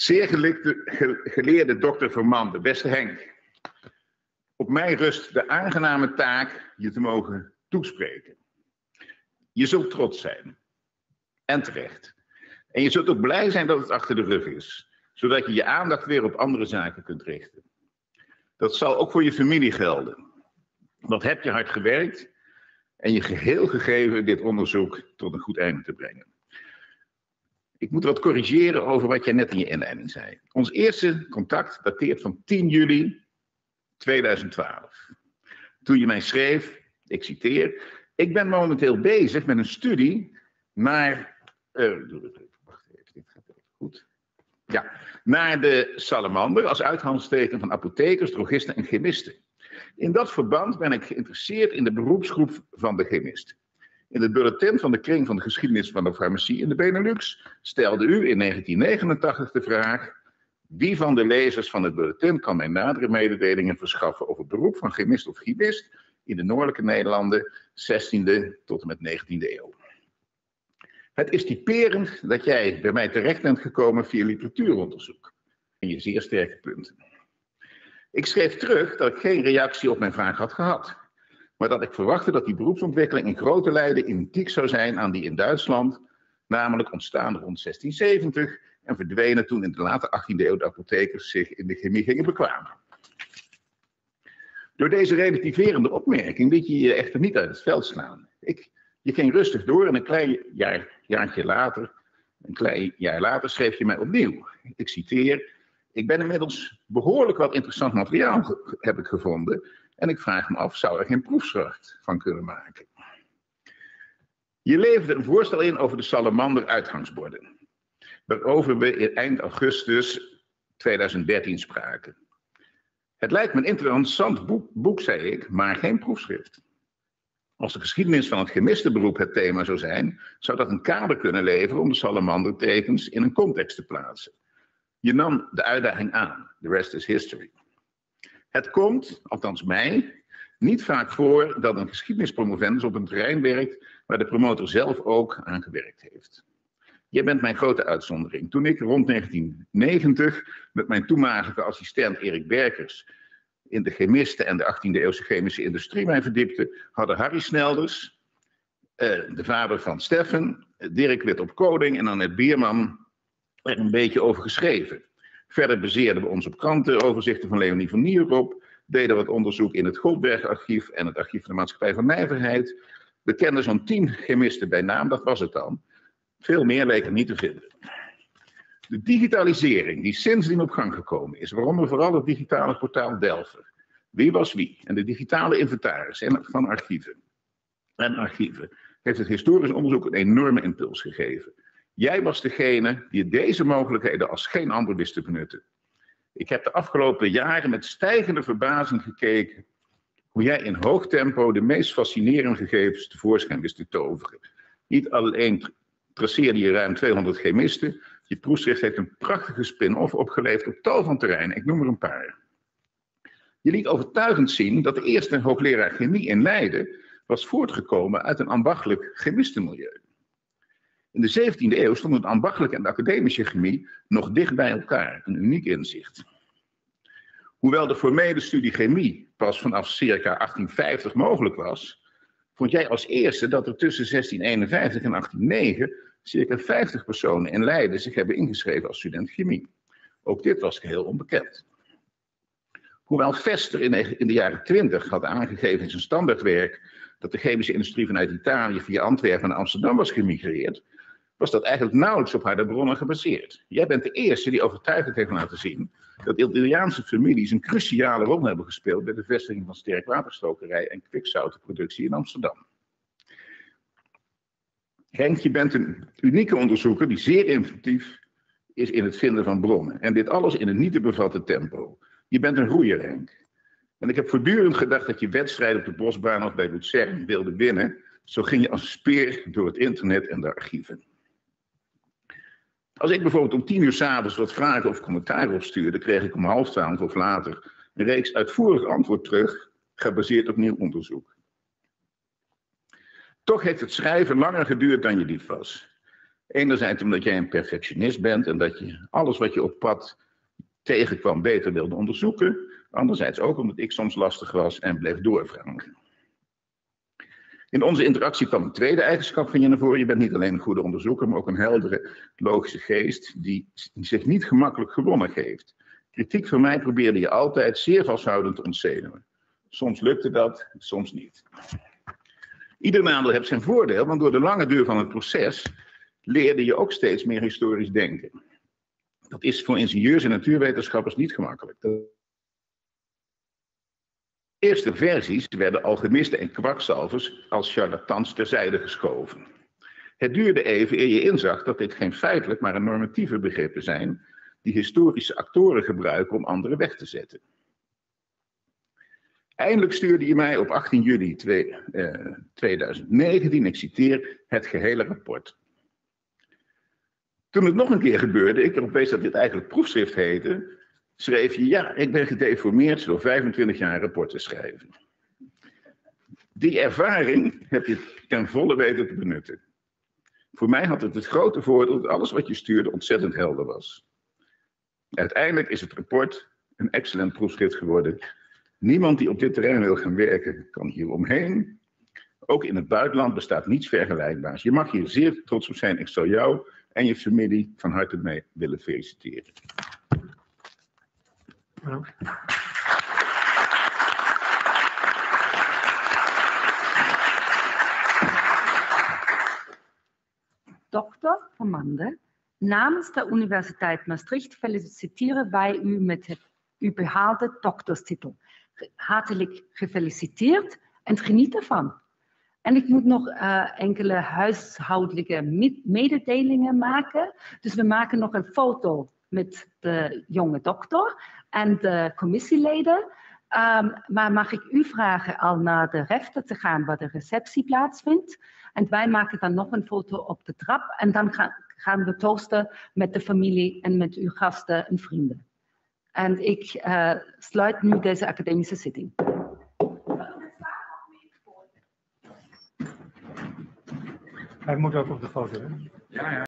Zeer gelikte, ge, geleerde dokter Vermande, beste Henk. Op mij rust de aangename taak je te mogen toespreken. Je zult trots zijn. En terecht. En je zult ook blij zijn dat het achter de rug is. Zodat je je aandacht weer op andere zaken kunt richten. Dat zal ook voor je familie gelden. Wat heb je hard gewerkt en je geheel gegeven dit onderzoek tot een goed einde te brengen. Ik moet wat corrigeren over wat jij net in je inleiding zei. Ons eerste contact dateert van tien juli tweeduizend twaalf. Toen je mij schreef, ik citeer, ik ben momenteel bezig met een studie naar, uh, wacht even, dit gaat even goed. Ja, naar de salamander als uithandelsteken van apothekers, drogisten en chemisten. In dat verband ben ik geïnteresseerd in de beroepsgroep van de chemisten. In het bulletin van de kring van de geschiedenis van de farmacie in de Benelux stelde u in negentien negenentachtig de vraag: wie van de lezers van het bulletin kan mij nadere mededelingen verschaffen over het beroep van chemist of chemist in de noordelijke Nederlanden, zestiende tot en met negentiende eeuw. Het is typerend dat jij bij mij terecht bent gekomen via literatuuronderzoek en je zeer sterke punten. Ik schreef terug dat ik geen reactie op mijn vraag had gehad, maar dat ik verwachtte dat die beroepsontwikkeling in grote lijnen identiek zou zijn aan die in Duitsland, namelijk ontstaan rond zestien zeventig en verdwenen toen in de late achttiende eeuw de apothekers zich in de chemie gingen bekwamen. Door deze relativerende opmerking liet je je echter niet uit het veld slaan. Ik, je ging rustig door en een klein jaar, jaartje later, een klein jaar later schreef je mij opnieuw. Ik citeer: ik ben inmiddels behoorlijk wat interessant materiaal ge heb ik gevonden en ik vraag me af, zou er geen proefschrift van kunnen maken? Je leverde een voorstel in over de salamander uitgangsborden, waarover we in eind augustus tweeduizend dertien spraken. Het lijkt me een interessant boek, boek, zei ik, maar geen proefschrift. Als de geschiedenis van het chemistenberoep het thema zou zijn, zou dat een kader kunnen leveren om de salamandertekens in een context te plaatsen. Je nam de uitdaging aan, the rest is history. Het komt, althans mij, niet vaak voor dat een geschiedenispromovendus op een terrein werkt waar de promotor zelf ook aan gewerkt heeft. Jij bent mijn grote uitzondering. Toen ik rond negentien negentig met mijn toenmalige assistent Erik Berkers in de chemisten en de achttiende eeuwse chemische industrie mij verdiepte, hadden Harry Snelders, eh, de vader van Steffen, Dirk Wit op Koning en Annette Bierman er een beetje over geschreven. Verder baseerden we ons op krantenoverzichten van Leonie van Nierop, deden wat onderzoek in het Goldberg-archief en het archief van de Maatschappij van Nijverheid. We kenden zo'n tien chemisten bij naam, dat was het dan. Veel meer leek er niet te vinden. De digitalisering die sindsdien op gang gekomen is, waaronder vooral het digitale portaal Delver, Wie was wie en de digitale inventaris van archieven en archieven, heeft het historisch onderzoek een enorme impuls gegeven. Jij was degene die deze mogelijkheden als geen ander wist te benutten. Ik heb de afgelopen jaren met stijgende verbazing gekeken hoe jij in hoog tempo de meest fascinerende gegevens tevoorschijn wist te toveren. Niet alleen traceerde je ruim tweehonderd chemisten, je proefschrift heeft een prachtige spin-off opgeleverd op tal van terreinen. Ik noem er een paar. Je liet overtuigend zien dat de eerste hoogleraar chemie in Leiden was voortgekomen uit een ambachtelijk chemistenmilieu. In de zeventiende eeuw stonden de ambachtelijke en de academische chemie nog dicht bij elkaar, een uniek inzicht. Hoewel de formele studie chemie pas vanaf circa achttienvijftig mogelijk was, vond jij als eerste dat er tussen zestien eenenvijftig en achttien negen circa vijftig personen in Leiden zich hebben ingeschreven als student chemie. Ook dit was geheel onbekend. Hoewel Vester in de jaren twintig had aangegeven in zijn standaardwerk dat de chemische industrie vanuit Italië via Antwerpen en Amsterdam was gemigreerd, was dat eigenlijk nauwelijks op harde bronnen gebaseerd. Jij bent de eerste die overtuigend heeft laten zien dat Italiaanse families een cruciale rol hebben gespeeld bij de vestiging van sterkwaterstokerij en kwikzoutenproductie in Amsterdam. Henk, je bent een unieke onderzoeker die zeer inventief is in het vinden van bronnen. En dit alles in een niet te bevatten tempo. Je bent een roeier, Henk. En ik heb voortdurend gedacht dat je wedstrijden op de bosbaan of bij Luzern wilde winnen. Zo ging je als een speer door het internet en de archieven. Als ik bijvoorbeeld om tien uur 's avonds wat vragen of commentaar opstuurde, kreeg ik om half twaalf of later een reeks uitvoerig antwoord terug, gebaseerd op nieuw onderzoek. Toch heeft het schrijven langer geduurd dan je lief was. Enerzijds omdat jij een perfectionist bent en dat je alles wat je op pad tegenkwam beter wilde onderzoeken. Anderzijds ook omdat ik soms lastig was en bleef doorvragen. In onze interactie kwam een tweede eigenschap van je naar voren. Je bent niet alleen een goede onderzoeker, maar ook een heldere, logische geest die zich niet gemakkelijk gewonnen geeft. Kritiek van mij probeerde je altijd zeer vasthoudend te ontzenuwen. Soms lukte dat, soms niet. Ieder nadeel heeft zijn voordeel, want door de lange duur van het proces leerde je ook steeds meer historisch denken. Dat is voor ingenieurs en natuurwetenschappers niet gemakkelijk. De eerste versies werden alchemisten en kwakzalvers als charlatans terzijde geschoven. Het duurde even eer je inzag dat dit geen feitelijk, maar een normatieve begrippen zijn die historische actoren gebruiken om anderen weg te zetten. Eindelijk stuurde je mij op achttien juli tweeduizend negentien, ik citeer, het gehele rapport. Toen het nog een keer gebeurde, ik erop wees dat dit eigenlijk proefschrift heette, schreef je, ja, ik ben gedeformeerd door vijfentwintig jaar rapporten schrijven. Die ervaring heb je ten volle weten te benutten. Voor mij had het het grote voordeel dat alles wat je stuurde ontzettend helder was. Uiteindelijk is het rapport een excellent proefschrift geworden. Niemand die op dit terrein wil gaan werken kan hier omheen. Ook in het buitenland bestaat niets vergelijkbaars. Je mag hier zeer trots op zijn. Ik zou jou en je familie van harte mee willen feliciteren. Nou. Dokter Vermande, namens de Universiteit Maastricht feliciteren wij u met het, uw behaalde dokterstitel. Hartelijk gefeliciteerd en geniet ervan. En ik moet nog uh, enkele huishoudelijke mededelingen maken. Dus we maken nog een foto met de jonge dokter en de commissieleden. Um, maar mag ik u vragen al naar de rechter te gaan waar de receptie plaatsvindt. En wij maken dan nog een foto op de trap. En dan gaan, gaan we toosten met de familie en met uw gasten en vrienden. En ik uh, sluit nu deze academische zitting. Hij moet ook op de foto, hè? Ja, ja.